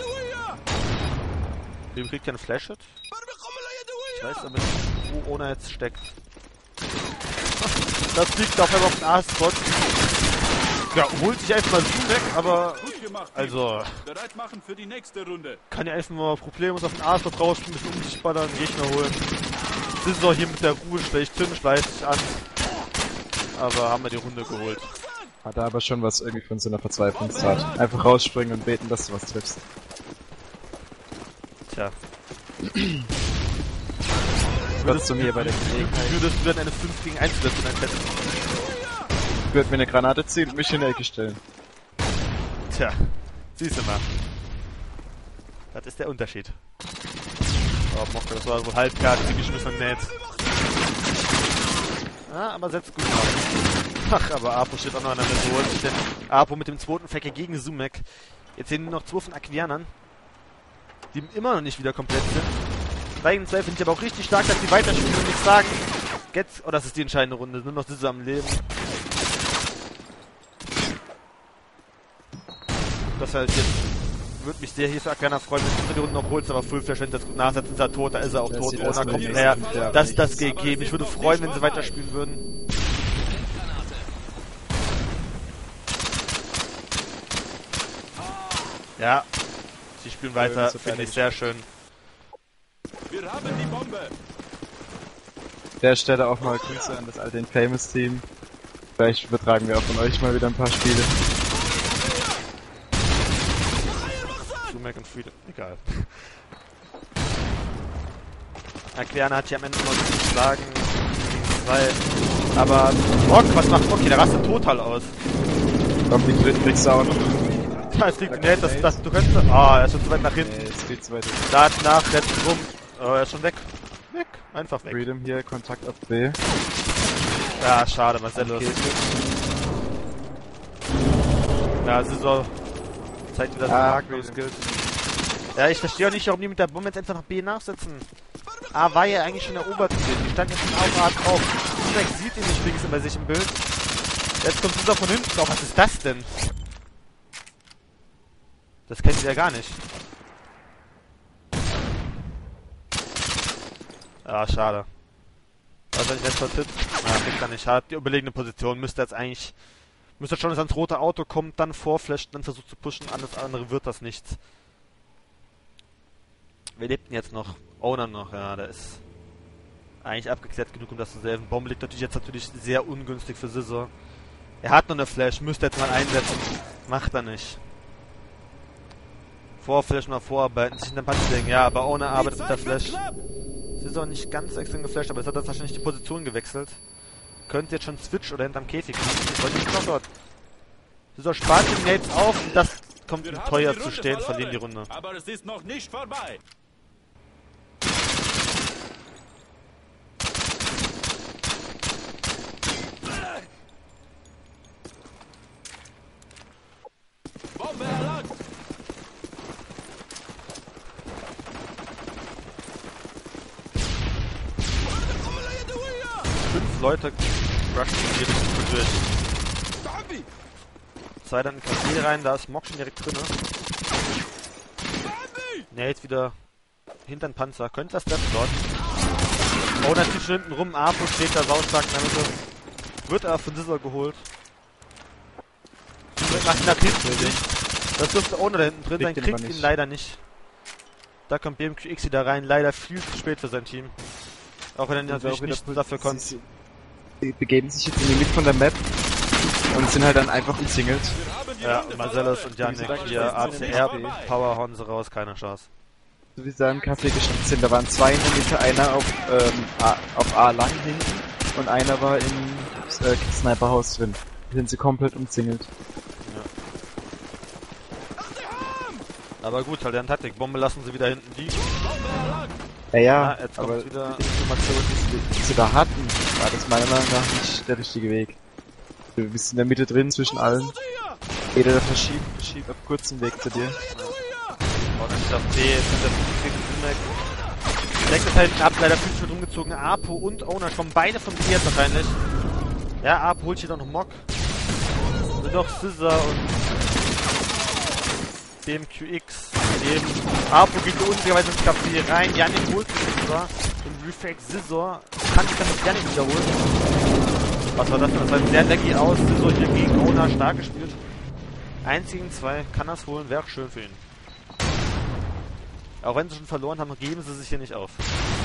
Freedom kriegt ja einen Flash-Hit. Ich weiß aber nicht, wo Ona jetzt steckt. Das fliegt auf einmal auf den A-Spot. Ja, holt sich einfach mal Zoom weg, aber also Bereit machen für die nächste Runde. kann ja einfach mal problemlos auf den A-Spot rausspielen, ein bisschen um sich ballern, Gegner holen. Scissor hier mit der Ruhe schlecht, Tim schleicht sich an. Aber haben wir die Runde geholt. Hat er aber schon was irgendwie von so einer Verzweiflungstat. Einfach rausspringen und beten, dass du was triffst. Tja. Würdest du mir bei der Gelegenheit... Würdest du dann eine 5 gegen 1 Situation einsetzen? Ich würde mir eine Granate ziehen und mich in die Ecke stellen. Tja, siehst du mal. Das ist der Unterschied. Oh, Mochte, das war wohl halbgar, die geschmissen Nate. Ah, aber setzt gut auf. Ach, aber Apo steht auch noch an der Mitte. Denn Apo mit dem zweiten Fackel gegen Sumek. Jetzt sehen nur noch 2 von Aquarianern, die immer noch nicht wieder komplett sind. 3 gegen 2 finde ich aber auch richtig stark, dass die weiterspielen und nichts sagen. Jetzt, oh, das ist die entscheidende Runde. Nur noch Scissor am Leben. Das halt jetzt würde mich sehr hier für Aquariana freuen, wenn du die Runde noch holst, aber Full Flash, wenn das gut nachsetzt, ist er tot, da ist er auch tot. Ona kommt näher. Das ist das GG. Mich würde freuen, wenn sie weiterspielen würden. Ja, sie spielen weiter, finde ich sehr schön. Wir haben die Bombe. An der Stelle auch mal Grüße an das alte Infamous Team. Vielleicht übertragen wir auch von euch mal wieder ein paar Spiele. Sumek und Freedom, egal. Aquariana hat hier am Ende noch nicht geschlagen. Gegen 2. Aber Mock, was macht Mock hier? Der rastet total aus. Komm, die dritten kriegst du auch noch. Da ist liegt nicht, das du könntest. Ah, er ist schon zu weit nach hinten. Jetzt geht's weiter. Da nach, jetzt rum. Oh, er ist schon weg. Weg, einfach weg. Freedom hier, Kontakt auf B. Ja, schade, Marcellus. Okay. Ja, Scissor zeigt mir das marklos gilt. Ja, ich verstehe auch nicht, warum die mit der Bombe jetzt einfach nach B nachsetzen. A war ja eigentlich schon erobert gewesen. Die stand jetzt schon auf A drauf. Smack sieht ihn nicht wenigstens bei sich im Bild. Jetzt kommt dieser von hinten. Oh, was ist das denn? Das kennt ihr ja gar nicht. Ah, schade. Was ein letzter Tipp? Na, kriegt er nicht. Hat die überlegene Position. Müsste jetzt eigentlich... Müsste schon, dass ans rote Auto kommt, dann vorflasht, dann versucht zu pushen. Alles andere wird das nichts. Wer lebt denn jetzt noch? Owner noch. Ja, der ist eigentlich abgeklärt genug, um das zu sehen. Bombe liegt natürlich sehr ungünstig für Scissor. Er hat noch eine Flash. Müsste jetzt mal einsetzen. Macht er nicht. Vorflash mal vorarbeiten. Sich in der Panzer denken. Ja, aber Owner arbeitet mit der Flash. Scissor nicht ganz extrem geflasht, aber jetzt hat er wahrscheinlich die Position gewechselt. Könnte jetzt schon Switch oder hinterm Käfig kommen. Ich wollte nicht noch dort. Scissor spart die Nates auf und das kommt ihm teuer zu stehen, verlieren die Runde. Aber es ist noch nicht vorbei. Bombe erlangt. 5 Leute rushen die Richtung durch. 2 dann in den Café rein, da ist Mock schon direkt drin. Ne, jetzt wieder hinter den Panzer. Könnte das der dort? Oh, dann zieht schon hinten rum. Apo steht da saustark in der Mitte. Wird er von Scissor geholt. Macht ihn nach hinten nicht. Das dürfte ohne da hinten drin sein, kriegt ihn leider nicht. Da kommt BMQX wieder rein, leider viel zu spät für sein Team. Auch wenn er natürlich nicht dafür konnte. Sie begeben sich jetzt in die Mitte von der Map und sind halt dann einfach umzingelt. Ja, Marcellus und Janik hier, ACR, Power hauen sie raus, keine Chance. So wie sie da im Café gestanden sind, da waren 2 in der Mitte, einer auf A lang hinten und einer war im Sniperhaus drin. Da sind sie komplett umzingelt. Aber gut, halt deren Taktik. Bombe lassen sie wieder hinten liegen. Ja, jetzt aber kommt wieder die Information, die sie da hatten, war das meiner Meinung nach nicht der richtige Weg. Du bist in der Mitte drin zwischen allen. Jeder der verschiebt auf kurzen Weg zu dir. Und dann ist auf D, jetzt sind der 15. Deckt das halt hinten ab, leider viel zu rumgezogen. Apo und Owner kommen beide von D jetzt wahrscheinlich. Ja, Apo holt hier noch Mock. Sind noch Scissor und BMQX. Eben. Apo geht unsicherweise ins Café rein. Janik holt sich Scissor. Und Refake Scissor kann sich dann mit Janik wiederholen. Was war das denn? Das sah sehr laggy aus. Scissor hier gegen Owner stark gespielt. 1 gegen 2. Kann das holen. Wäre auch schön für ihn. Auch wenn sie schon verloren haben, geben sie sich hier nicht auf.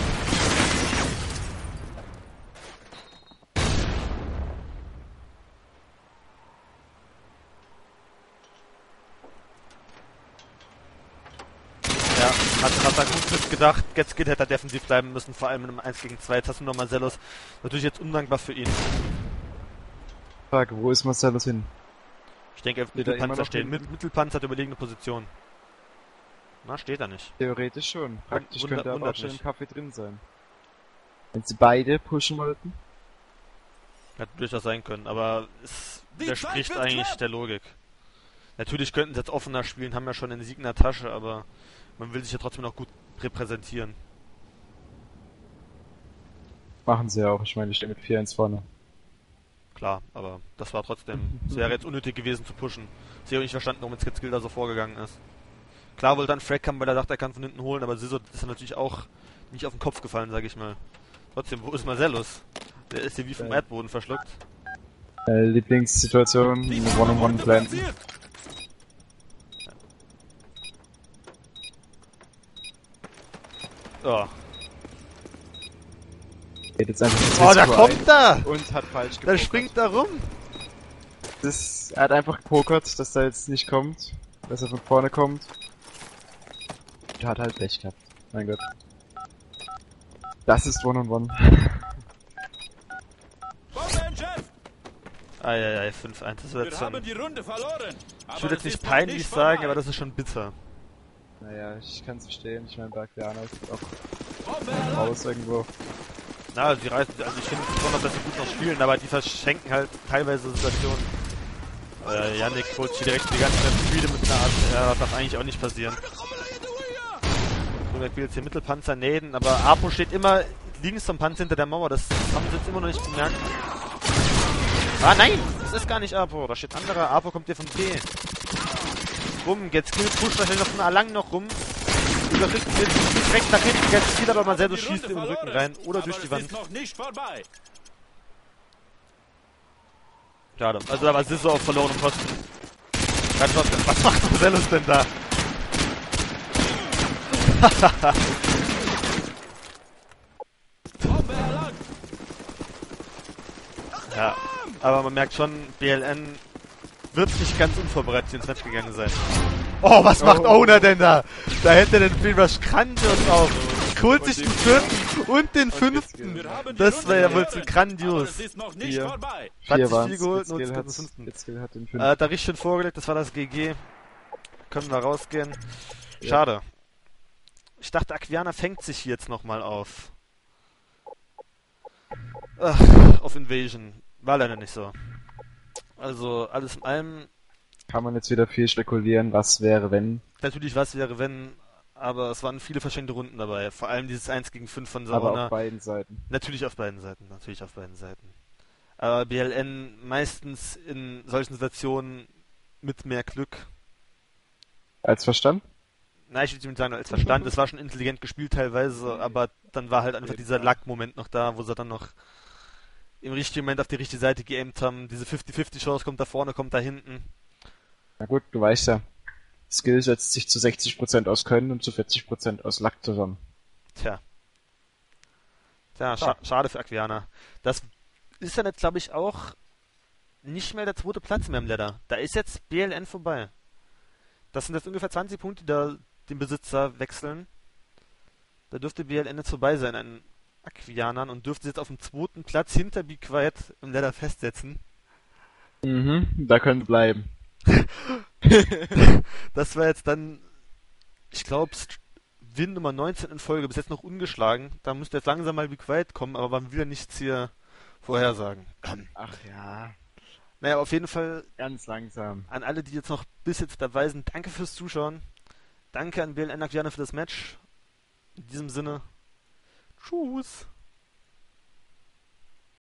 Hat er gut mitgedacht, jetzt hätte er defensiv bleiben müssen, vor allem in einem 1 gegen 2. Jetzt hast du noch Marcellus. Natürlich jetzt undankbar für ihn. Frage, wo ist Marcellus hin? Ich denke, er wird Mittelpanzer stehen. Mittelpanzer hat überlegene Position. Na, steht er nicht. Theoretisch schon. Praktisch könnte er aber auch schon im nicht. Café drin sein. Wenn sie beide pushen wollten. Hätte durchaus sein können, aber es widerspricht eigentlich der Logik. Natürlich könnten sie jetzt offener spielen, haben ja schon einen Sieg in der Tasche, aber man will sich ja trotzdem noch gut repräsentieren. Machen sie ja auch. Ich meine, die stehen mit 4-1 vorne. Klar, aber das war trotzdem... Es wäre jetzt unnötig gewesen zu pushen. Ich habe nicht verstanden, warum jetzt Skillda so vorgegangen ist. Klar wollte dann Frag kommen, weil er dachte, er kann von hinten holen, aber Scissor ist natürlich auch nicht auf den Kopf gefallen, sage ich mal. Trotzdem, wo ist Marcellus? Der ist hier wie vom Erdboden verschluckt. Lieblingssituation, eine One-on-One-Planten. Oh. Geht jetzt einfach ins Oh, da Risiko kommt er! und hat falsch Der gepokert. springt da rum! Er hat einfach gepokert, dass er jetzt nicht kommt, dass er von vorne kommt. Er hat halt Pech gehabt. Mein Gott. Das ist One-on-One. Bombe entschärft. Eieiei, 5-1, das wird Wir jetzt haben schon... die Runde verloren. Ich würde jetzt nicht peinlich sagen, aber das ist schon bitter. Naja, ich kann's verstehen. Ich meine, Bergwianer ist auch Bombe erlangt. raus irgendwo. Na, also die reißen, also ich finde besonders, dass sie gut noch spielen, aber die verschenken halt teilweise Situationen. Janik holt hier direkt die ganzen Spiele mit einer Art, das darf eigentlich auch nicht passieren. So, der will jetzt hier Mittelpanzer nähen, aber Apo steht immer liegen zum Panzer hinter der Mauer. Das haben sie jetzt immer noch nicht bemerkt. Ah, nein! Das ist gar nicht Apo. Da steht anderer. Apo kommt hier von B. Rum, jetzt pusht er noch von lang noch rum. Überrückt jetzt direkt nach hinten. Jetzt zieht aber mal selber schießt im Rücken rein. Oder durch die Wand. Ist noch nicht vorbei. Schade. Also da war Sisso auf verlorenem Posten. Was macht Marcellus denn da? Bombe erlangt. Ja, aber man merkt schon, BLN wird nicht ganz unvorbereitet ins Match gegangen sein. Oh, was macht Owner denn da? Da hätte er den Freerush grandios auf. Holt sich den vierten und den fünften. Wir haben die Das Runde wäre ja wohl gewonnen, zu aber grandios. es ist noch nicht Vier. vorbei. Hat 4 sich waren viel geholt, nur Spitzkill den hat, fünften. Spitzkill hat den 5. Da richtig schön vorgelegt, das war das GG. Können wir rausgehen. Schade. Ich dachte, Aquiana fängt sich hier jetzt nochmal auf. Auf Invasion. War leider nicht so. Also, alles in allem, Kann man jetzt wieder viel spekulieren, was wäre, wenn. natürlich was wäre, wenn, aber es waren viele verschenkte Runden dabei. Vor allem dieses 1 gegen 5 von Aber Savannah. auf beiden Seiten. Natürlich auf beiden Seiten, natürlich auf beiden Seiten. Aber BLN meistens in solchen Situationen mit mehr Glück. Als Verstand? Nein, ich würde nicht sagen, als Verstand. Es war schon intelligent gespielt teilweise, aber dann war halt einfach dieser Luck-Moment noch da, wo sie dann noch im richtigen Moment auf die richtige Seite geaimt haben. Diese 50-50-Chance kommt da vorne, kommt da hinten. Na gut, du weißt ja. Skill setzt sich zu 60% aus Können und zu 40% aus Luck zusammen. Tja, schade für Aquiana. Das ist dann jetzt, glaube ich, auch nicht mehr der zweite Platz mehr im Ladder. Da ist jetzt BLN vorbei. Das sind jetzt ungefähr 20 Punkte, die da den Besitzer wechseln. Da dürfte BLN jetzt vorbei sein an Aquianern und dürfte jetzt auf dem zweiten Platz hinter Be Quiet im Ladder festsetzen. Da können bleiben. Das war jetzt dann, ich glaube, Win Nummer 19 in Folge, bis jetzt noch ungeschlagen. Da müsste jetzt langsam mal Be Quiet kommen, aber man will ja nichts hier vorhersagen. Ach ja, Naja, auf jeden Fall ganz langsam. an alle, die jetzt noch bis jetzt dabei sind, danke fürs Zuschauen. Danke an BLN Aquiana für das Match. In diesem Sinne, tschüss.